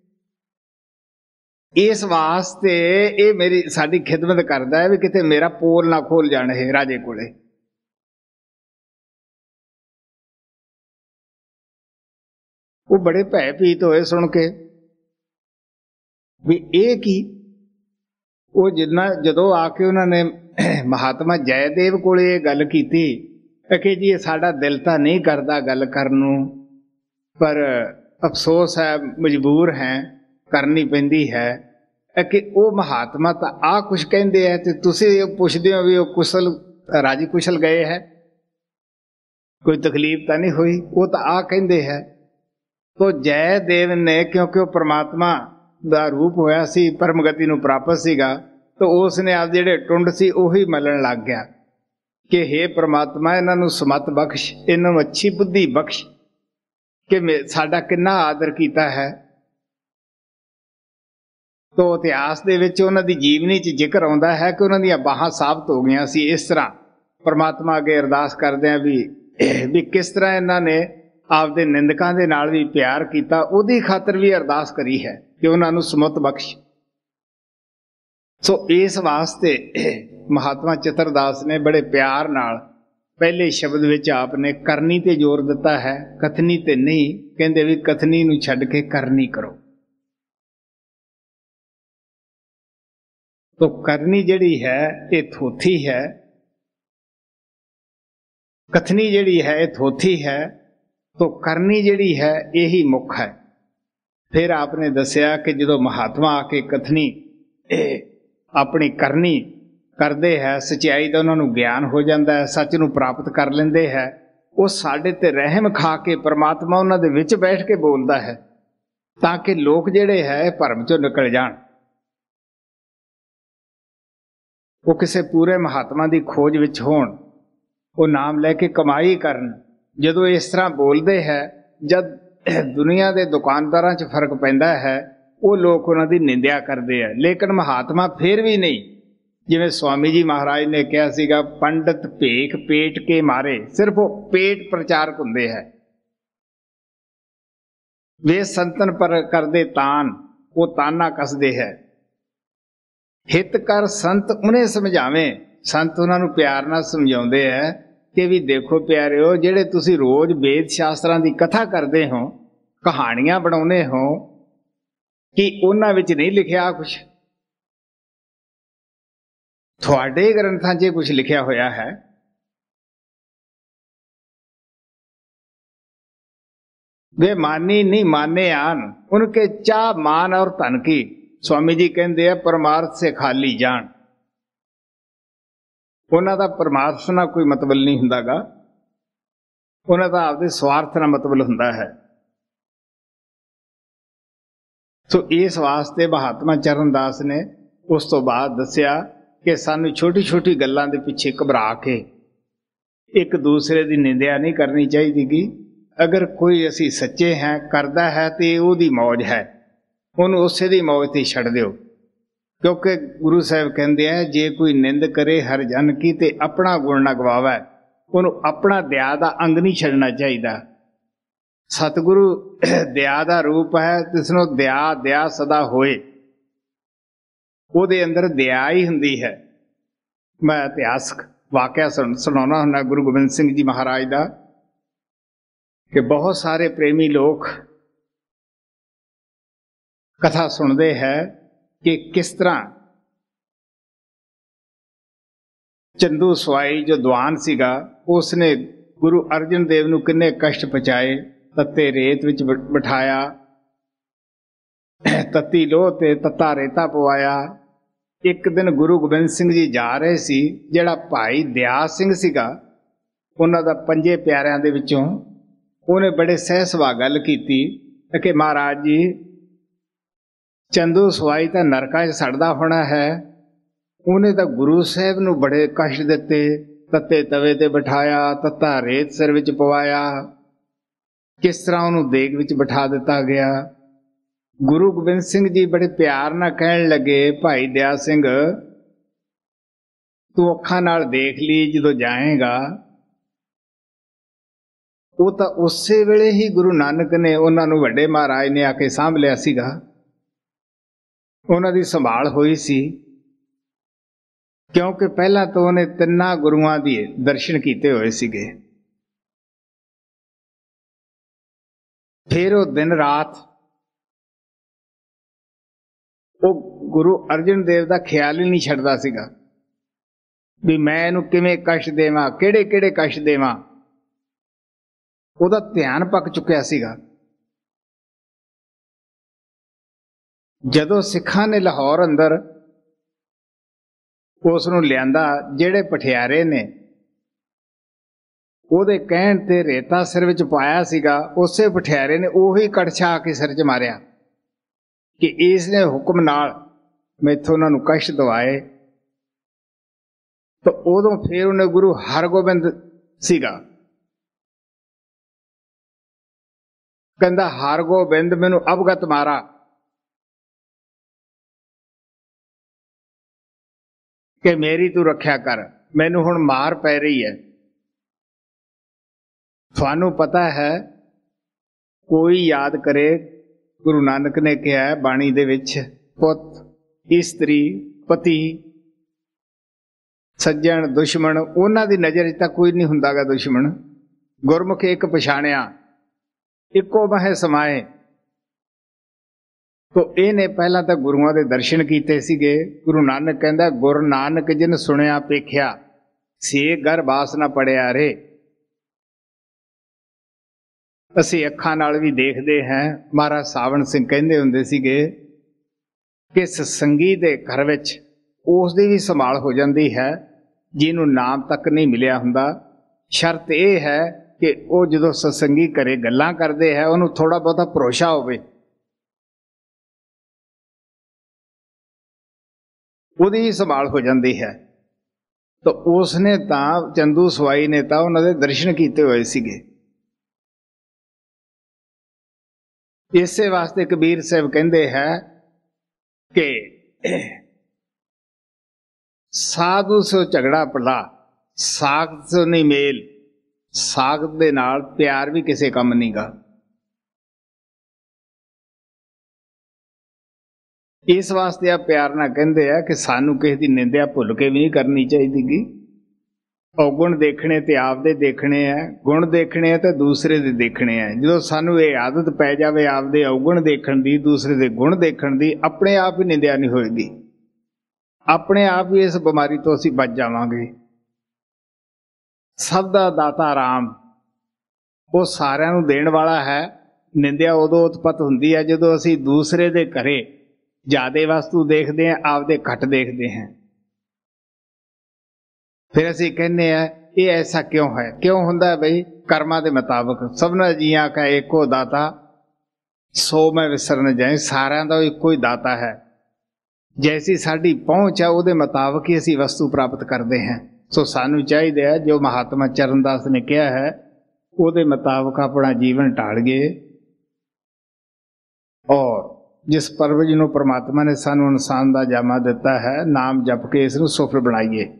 इस वास्ते ये मेरी साडी खिदमत करदा है भी किते मेरा पोल ना खोल जाण है राजे कोले। वो बड़े भय भीत होए सुन के भी ये की। वो जिन्ना जदों आके उन्होंने महात्मा जयदेव कोले ये गल कीती कि जी साडा दिल तां नहीं करदा गल करन नूं, पर अफसोस है मजबूर हैं, करनी पैंदी है। कि वो महात्मा तां आ कुछ कहंदे है ते तुसीं पुछदे हो भी वो कुशल राजी कुशल गए है, कोई तकलीफ तां नहीं हुई, वो तां आ कहंदे है। तो जयदेव ने क्योंकि वो परमात्मा दा रूप होया सी, परम गति नूं प्राप्त सीगा, तो उसने आप जिहड़े टुंड सी उही मलण लग गया कि हे परमात्मा इन्हां नूं समत बख्श, इन्हां नूं अच्छी बुद्धि बख्श कि साडा किन्ना आदर कीता है। तो इतिहास दे विच उन्हां दी जीवनी च जिक्र आउंदा है कि उन्हां दीयां बाहां साबित हो गईयां सी। इस तरह परमात्मा अगे अरदास करदे आ भी भी किस तरह इन्हां ने आपदे निंदकां दे नाल भी प्यार कीता, उहदी खातर भी अरदास करी है कि उन्हां नूं समत बख्श। सो इस वास्ते महात्मा चित्रदास ने बड़े प्यार नाल पहले शब्द विच आपने करनी ते जोर दिता है, कथनी ते नहीं। कहंदे भी कथनी नूं छड्ड के करनी करो। तो करनी जिहड़ी है ये थोथी है, कथनी जिहड़ी है ये थोथी है, तो करनी जिहड़ी है यही मुख है। फिर आपने दसिया कि जो महात्मा आके कथनी अपनी करनी ਕਰਦੇ ਹੈ, ਸਚਾਈ ਦਾ ਉਹਨਾਂ ਨੂੰ ਗਿਆਨ ਹੋ ਜਾਂਦਾ ਹੈ, ਸੱਚ ਨੂੰ ਪ੍ਰਾਪਤ ਕਰ ਲੈਂਦੇ ਹੈ, ਉਹ ਸਾਡੇ ਤੇ ਰਹਿਮ ਖਾ ਕੇ ਪਰਮਾਤਮਾ ਉਹਨਾਂ ਦੇ ਵਿੱਚ ਬੈਠ ਕੇ ਬੋਲਦਾ ਹੈ ਤਾਂ ਕਿ ਲੋਕ ਜਿਹੜੇ ਹੈ ਭਰਮ ਚੋਂ ਨਿਕਲ ਜਾਣ। ਉਹ ਕਿਸੇ ਪੂਰੇ ਮਹਾਤਮਾ ਦੀ ਖੋਜ ਵਿੱਚ ਹੋਣ, ਉਹ ਨਾਮ ਲੈ ਕੇ ਕਮਾਈ ਕਰਨ। ਜਦੋਂ ਇਸ ਤਰ੍ਹਾਂ ਬੋਲਦੇ ਹੈ, ਜਦ ਦੁਨੀਆ ਦੇ ਦੁਕਾਨਦਾਰਾਂ 'ਚ ਫਰਕ ਪੈਂਦਾ ਹੈ, ਉਹ ਲੋਕ ਉਹਨਾਂ ਦੀ ਨਿੰਦਿਆ ਕਰਦੇ ਹੈ। ਲੇਕਿਨ ਮਹਾਤਮਾ ਫਿਰ ਵੀ ਨਹੀਂ, ਜਿਵੇਂ ਸਵਾਮੀ ਜੀ ਮਹਾਰਾਜ ਨੇ ਕਿਹਾ ਸੀਗਾ, ਪੰਡਤ ਭੇਖ ਪੇਟ ਕੇ ਮਾਰੇ, ਸਿਰਫ ਉਹ ਪੇਟ ਪ੍ਰਚਾਰਕ ਹੁੰਦੇ ਹੈ। ਵੇ ਸੰਤਨ ਪਰ ਕਰਦੇ ਤਾਨ, ਉਹ ਤਾਨਾ ਕੱਸਦੇ ਹੈ। ਹਿਤ ਕਰ ਸੰਤ ਉਹਨੇ ਸਮਝਾਵੇਂ, ਸੰਤ ਉਹਨਾਂ ਨੂੰ ਪਿਆਰ ਨਾਲ ਸਮਝਾਉਂਦੇ ਹੈ ਕਿ ਵੀ ਦੇਖੋ ਪਿਆਰਿਓ, ਜਿਹੜੇ ਤੁਸੀਂ ਰੋਜ਼ ਵੇਦ ਸ਼ਾਸਤਰਾਂ ਦੀ ਕਥਾ ਕਰਦੇ ਹੋ, ਕਹਾਣੀਆਂ ਬਣਾਉਂਦੇ ਹੋ, ਕਿ ਉਹਨਾਂ ਵਿੱਚ ਨਹੀਂ ਲਿਖਿਆ ਕੁਛ? ਤੁਹਾਡੇ ਗ੍ਰੰਥਾਂ 'ਚ ਕੁਛ ਲਿਖਿਆ ਹੋਇਆ ਹੈ? ਵੇ ਮਾਨੀ ਨਹੀਂ ਮਾਨੇ ਆਨ, ਉਨਕੇ ਚਾਹ ਮਾਨ ਔਰ ਧਨ ਕੀ। ਸਵਾਮੀ ਜੀ ਕਹਿੰਦੇ ਆ ਪਰਮਾਰਥ ਸੇ ਖਾਲੀ ਜਾਣ। ਉਹਨਾਂ ਦਾ ਪਰਮਾਰਥ ਨਾਲ ਕੋਈ ਮਤਲਬ ਨਹੀਂ ਹੁੰਦਾਗਾ, ਉਹਨਾਂ ਦਾ ਆਪਦੇ ਸਵਾਰਥ ਨਾਲ ਮਤਲਬ ਹੁੰਦਾ ਹੈ। ਸੋ ਇਸ ਵਾਸਤੇ ਮਹਾਤਮਾ ਚਰਨਦਾਸ ਨੇ ਉਸ ਤੋਂ ਬਾਅਦ ਦੱਸਿਆ ਕਿ ਸਾਨੂੰ ਛੋਟੀ ਛੋਟੀ ਗੱਲਾਂ ਦੇ ਪਿੱਛੇ ਘਬਰਾ ਕੇ ਇੱਕ ਦੂਸਰੇ ਦੀ ਨਿੰਦਿਆ ਨਹੀਂ ਕਰਨੀ ਚਾਹੀਦੀ। ਗੀ ਅਗਰ ਕੋਈ ਅਸੀਂ ਸੱਚੇ ਹੈ ਕਰਦਾ ਹੈ ਤੇ ਉਹਦੀ ਮੌਜ ਹੈ, ਉਹਨੂੰ ਉਸੇ ਦੀ ਮੌਜ ਤੇ ਛੱਡ ਦਿਓ। ਕਿਉਂਕਿ ਗੁਰੂ ਸਾਹਿਬ ਕਹਿੰਦੇ ਆ, ਜੇ ਕੋਈ ਨਿੰਦ ਕਰੇ ਹਰ ਜਨ ਕੀ ਤੇ ਆਪਣਾ ਗੁਣ ਨਾ ਗਵਾਵੇ, ਉਹਨੂੰ ਆਪਣਾ ਦਇਆ ਦਾ ਅੰਗ ਨਹੀਂ ਛੱਡਣਾ ਚਾਹੀਦਾ। ਸਤਿਗੁਰੂ ਦਇਆ ਦਾ ਰੂਪ ਹੈ, ਜਿਸਨੂੰ ਦਇਆ ਦਇਆ ਸਦਾ ਹੋਏ, ਉਹਦੇ ਅੰਦਰ ਦਇਆ ਹੀ ਹੁੰਦੀ ਹੈ। ਮੈਂ ਇਤਿਹਾਸਕ ਵਾਕਿਆ ਸੁਣਾਉਣਾ ਹੁੰਦਾ ਗੁਰੂ ਗੋਬਿੰਦ ਸਿੰਘ ਜੀ ਮਹਾਰਾਜ ਦਾ, ਕਿ ਬਹੁਤ ਸਾਰੇ ਪ੍ਰੇਮੀ ਲੋਕ ਕਥਾ ਸੁਣਦੇ ਹੈ ਕਿ ਕਿਸ ਤਰ੍ਹਾਂ ਚੰਦੂ ਸਵਾਈ ਜੋ ਦੀਵਾਨ ਸੀਗਾ, ਉਸਨੇ ਗੁਰੂ ਅਰਜਨ ਦੇਵ ਨੂੰ ਕਿੰਨੇ ਕਸ਼ਟ ਪਹੁੰਚਾਏ। ਤੱਤੇ ਰੇਤ ਵਿੱਚ ਬਿਠਾਇਆ, ਤੱਤੀ ਲੋਹ ਤੇ ਤੱਤਾ ਰੇਤਾ ਪਵਾਇਆ। ਇੱਕ ਦਿਨ ਗੁਰੂ ਗੋਬਿੰਦ ਸਿੰਘ ਜੀ ਜਾ ਰਹੇ ਸੀ, ਜਿਹੜਾ ਭਾਈ ਦਿਆ ਸਿੰਘ ਸੀਗਾ, ਉਹਨਾਂ ਦਾ ਪੰਜੇ ਪਿਆਰਿਆਂ ਦੇ ਵਿੱਚੋਂ, ਉਹਨੇ ਬੜੇ ਸਹਿ ਸੁਭਾਅ ਗੱਲ ਕੀਤੀ ਕਿ ਮਹਾਰਾਜ ਜੀ, ਚੰਦੂ ਸਵਾਈ ਤਾਂ ਨਰਕਾਂ 'ਚ ਸੜਦਾ ਹੋਣਾ ਹੈ, ਉਹਨੇ ਤਾਂ ਗੁਰੂ ਸਾਹਿਬ ਨੂੰ ਬੜੇ ਕਸ਼ਟ ਦਿੱਤੇ, ਤੱਤੇ ਤਵੇ ਤੇ ਬਿਠਾਇਆ, ਤੱਤਾ ਰੇਤ ਸਿਰ ਵਿੱਚ ਪਵਾਇਆ, ਕਿਸ ਤਰ੍ਹਾਂ ਉਹਨੂੰ ਦੇਗ ਵਿੱਚ ਬਿਠਾ ਦਿੱਤਾ ਗਿਆ। ਗੁਰੂ ਗੋਬਿੰਦ ਸਿੰਘ ਜੀ ਬੜੇ ਪਿਆਰ ਨਾਲ ਕਹਿਣ ਲੱਗੇ, ਭਾਈ ਦਿਆ ਸਿੰਘ, ਤੂੰ ਅੱਖਾਂ ਨਾਲ ਦੇਖ ਲਈ, ਜਦੋਂ ਜਾਏਗਾ। ਉਹ ਤਾਂ ਉਸੇ ਵੇਲੇ ਹੀ ਗੁਰੂ ਨਾਨਕ ਨੇ ਉਹਨਾਂ ਨੂੰ, ਵੱਡੇ ਮਹਾਰਾਜ ਨੇ ਆ ਕੇ ਸਾਂਭ ਲਿਆ ਸੀਗਾ, ਉਹਨਾਂ ਦੀ ਸੰਭਾਲ ਹੋਈ ਸੀ। ਕਿਉਂਕਿ ਪਹਿਲਾਂ ਤੋਂ ਉਹਨੇ ਤਿੰਨਾਂ ਗੁਰੂਆਂ ਦੇ ਦਰਸ਼ਨ ਕੀਤੇ ਹੋਏ ਸੀਗੇ। ਫਿਰ ਉਹ ਦਿਨ ਰਾਤ ਉਹ ਗੁਰੂ ਅਰਜਨ ਦੇਵ ਦਾ ਖਿਆਲ ਹੀ ਨਹੀਂ ਛੱਡਦਾ ਸੀਗਾ ਵੀ ਮੈਂ ਇਹਨੂੰ ਕਿਵੇਂ ਕਸ਼ਟ ਦੇਵਾਂ, ਕਿਹੜੇ ਕਿਹੜੇ ਕਸ਼ਟ ਦੇਵਾਂ। ਉਹਦਾ ਧਿਆਨ ਪੱਕ ਚੁੱਕਿਆ ਸੀਗਾ। ਜਦੋਂ ਸਿੱਖਾਂ ਨੇ ਲਾਹੌਰ ਅੰਦਰ ਉਸ ਨੂੰ ਲਿਆਂਦਾ, ਜਿਹੜੇ ਪਠਿਆਰੇ ਨੇ ਉਹਦੇ ਕਹਿਣ ਤੇ ਰੇਤਾ ਸਿਰ ਵਿੱਚ ਪਾਇਆ ਸੀਗਾ, ਉਸੇ ਪਠਿਆਰੇ ਨੇ ਉਹੀ ਕੜਛਾ ਕੇ ਸਿਰ 'ਚ ਮਾਰਿਆ ਕਿ ਇਸ ਨੇ ਹੁਕਮ ਨਾਲ ਮੈਥੋਂ ਉਹਨਾਂ ਨੂੰ ਕਸ਼ਟ ਦਵਾਏ। ਤਾਂ ਉਦੋਂ ਫਿਰ ਉਹਨੇ ਗੁਰੂ ਹਰਗੋਬਿੰਦ ਸੀਗਾ, ਕਹਿੰਦਾ ਹਰਗੋਬਿੰਦ ਮੈਨੂੰ ਅਵਗਤ ਮਾਰਾ, ਕਿ ਮੇਰੀ ਤੂੰ ਰੱਖਿਆ ਕਰ, ਮੈਨੂੰ ਹੁਣ ਮਾਰ ਪੈ ਰਹੀ ਹੈ। ਤੁਹਾਨੂੰ ਪਤਾ ਹੈ, ਕੋਈ ਯਾਦ ਕਰੇ, ਗੁਰੂ ਨਾਨਕ ਨੇ ਕਿਹਾ ਬਾਣੀ ਦੇ ਵਿੱਚ, ਪੁੱਤ, ਇਸਤਰੀ, ਪਤੀ, ਸੱਜਣ, ਦੁਸ਼ਮਣ, ਉਹਨਾਂ ਦੀ ਨਜ਼ਰ 'ਚ ਤਾਂ ਕੋਈ ਨਹੀਂ ਹੁੰਦਾਗਾ ਦੁਸ਼ਮਣ। ਗੁਰਮੁਖ ਇੱਕ ਪਛਾਣਿਆ, ਇੱਕੋ ਬਾਹੇ ਸਮਾਏ। ਤੋ ਇਹਨੇ ਪਹਿਲਾਂ ਤਾਂ ਗੁਰੂਆਂ ਦੇ ਦਰਸ਼ਨ ਕੀਤੇ ਸੀਗੇ। ਗੁਰੂ ਨਾਨਕ ਕਹਿੰਦਾ, ਗੁਰੂ ਨਾਨਕ ਜਿਨ ਸੁਣਿਆ ਪੇਖਿਆ, ਸੇ ਗਰ ਬਾਸ ਨਾ ਪੜਿਆ ਰੇ। ਅਸੀਂ ਅੱਖਾਂ ਨਾਲ ਵੀ ਦੇਖਦੇ ਹਾਂ। ਮਹਾਰਾਜ ਸਾਵਣ ਸਿੰਘ ਕਹਿੰਦੇ ਹੁੰਦੇ ਸੀਗੇ ਕਿ ਸਤਸੰਗੀ ਦੇ ਘਰ ਵਿੱਚ ਉਸ ਦੀ ਵੀ ਸੰਭਾਲ ਹੋ ਜਾਂਦੀ ਹੈ। ਜਿਹਨੂੰ ਨਾਮ ਤੱਕ ਨਹੀਂ ਮਿਲਿਆ ਹੁੰਦਾ, ਸ਼ਰਤ ਇਹ ਹੈ ਕਿ ਉਹ ਜਦੋਂ ਸਤਸੰਗੀ ਘਰੇ ਗੱਲਾਂ ਕਰਦੇ ਹੈ ਉਹਨੂੰ ਥੋੜਾ ਬਹੁਤਾ ਭਰੋਸਾ ਹੋਵੇ, ਉਹਦੀ ਵੀ ਸੰਭਾਲ ਹੋ ਜਾਂਦੀ ਹੈ। ਤਾਂ ਉਸਨੇ ਤਾਂ ਚੰਦੂ ਸਵਾਈ ਨੇ ਤਾਂ ਉਹਨਾਂ ਦੇ ਦਰਸ਼ਨ ਕੀਤੇ ਹੋਏ ਸੀਗੇ। ਇਸੇ ਵਾਸਤੇ ਕਬੀਰ ਸਾਹਿਬ ਕਹਿੰਦੇ ਹੈ ਕਿ ਸਾਧੂ ਸੋ ਝਗੜਾ ਭਲਾ, ਸਾਖਤ ਸੋ ਨਹੀਂ ਮੇਲ। ਸਾਖਤ ਦੇ ਨਾਲ ਪਿਆਰ ਵੀ ਕਿਸੇ ਕੰਮ ਨਹੀਂ ਗਾ। ਇਸ ਵਾਸਤੇ ਆ ਪਿਆਰ ਨਾਲ ਕਹਿੰਦੇ ਆ ਕਿ ਸਾਨੂੰ ਕਿਸੇ ਦੀ ਨਿੰਦਿਆ ਭੁੱਲ ਕੇ ਵੀ ਨਹੀਂ ਕਰਨੀ ਚਾਹੀਦੀ ਗੀ। ਔਗੁਣ ਦੇਖਣੇ ਤੇ ਆਪਦੇ ਦੇਖਣੇ ਆ, ਗੁਣ ਦੇਖਣੇ ਆ ਤੇ ਦੂਸਰੇ ਦੇ ਦੇਖਣੇ ਆ। ਜਦੋਂ ਸਾਨੂੰ ਇਹ ਆਦਤ ਪੈ ਜਾਵੇ ਆਪਦੇ ਔਗੁਣ ਦੇਖਣ ਦੀ, ਦੂਸਰੇ ਦੇ ਗੁਣ ਦੇਖਣ ਦੀ, ਆਪਣੇ ਆਪ ਹੀ ਨਿੰਦਿਆ ਨਹੀਂ ਹੋਏਗੀ। ਆਪਣੇ ਆਪ ਹੀ ਇਸ ਬਿਮਾਰੀ ਤੋਂ ਅਸੀਂ ਬਚ ਜਾਵਾਂਗੇ। ਸਭ ਦਾ ਦਾਤਾ ਰਾਮ, ਉਹ ਸਾਰਿਆਂ ਨੂੰ ਦੇਣ ਵਾਲਾ ਹੈ। ਨਿੰਦਿਆ ਉਦੋਂ ਉਤਪਤ ਹੁੰਦੀ ਹੈ ਜਦੋਂ ਅਸੀਂ ਦੂਸਰੇ ਦੇ ਘਰੇ ਜ਼ਿਆਦੇ ਵਸਤੂ ਦੇਖਦੇ ਹਾਂ, ਆਪਦੇ ਘੱਟ ਦੇਖਦੇ ਹਾਂ। ਫਿਰ ਅਸੀਂ ਕਹਿੰਦੇ ਆ ਇਹ ਐਸਾ ਕਿਉਂ ਹੈ? ਕਿਉਂ ਹੁੰਦਾ ਬਈ? ਕਰਮਾਂ ਦੇ ਮੁਤਾਬਕ। ਸਭਨਾ ਜੀਆਂ ਕਾ ਇੱਕੋ ਦਾਤਾ, ਸੋ ਮੈਂ ਵਿਸਰ ਨਾ ਜਾਏ। ਸਾਰਿਆਂ ਦਾ ਇੱਕੋ ਹੀ ਦਾਤਾ ਹੈ। ਜੈਸੀ ਸਾਡੀ ਪਹੁੰਚ ਹੈ ਉਹਦੇ ਮੁਤਾਬਕ ਹੀ ਅਸੀਂ ਵਸਤੂ ਪ੍ਰਾਪਤ ਕਰਦੇ ਹਾਂ। ਸੋ ਸਾਨੂੰ ਚਾਹੀਦਾ ਹੈ ਜੋ ਮਹਾਤਮਾ ਚਰਨਦਾਸ ਨੇ ਕਿਹਾ ਹੈ ਉਹਦੇ ਮੁਤਾਬਕ ਆਪਣਾ ਜੀਵਨ ਢਾਲੀਏ, ਔਰ ਜਿਸ ਪਰਵਜ ਨੂੰ ਪ੍ਰਮਾਤਮਾ ਨੇ ਸਾਨੂੰ ਇਨਸਾਨ ਦਾ ਜਾਮਾ ਦਿੱਤਾ ਹੈ, ਨਾਮ ਜਪ ਕੇ ਇਸ ਨੂੰ ਸਫਲ ਬਣਾਈਏ।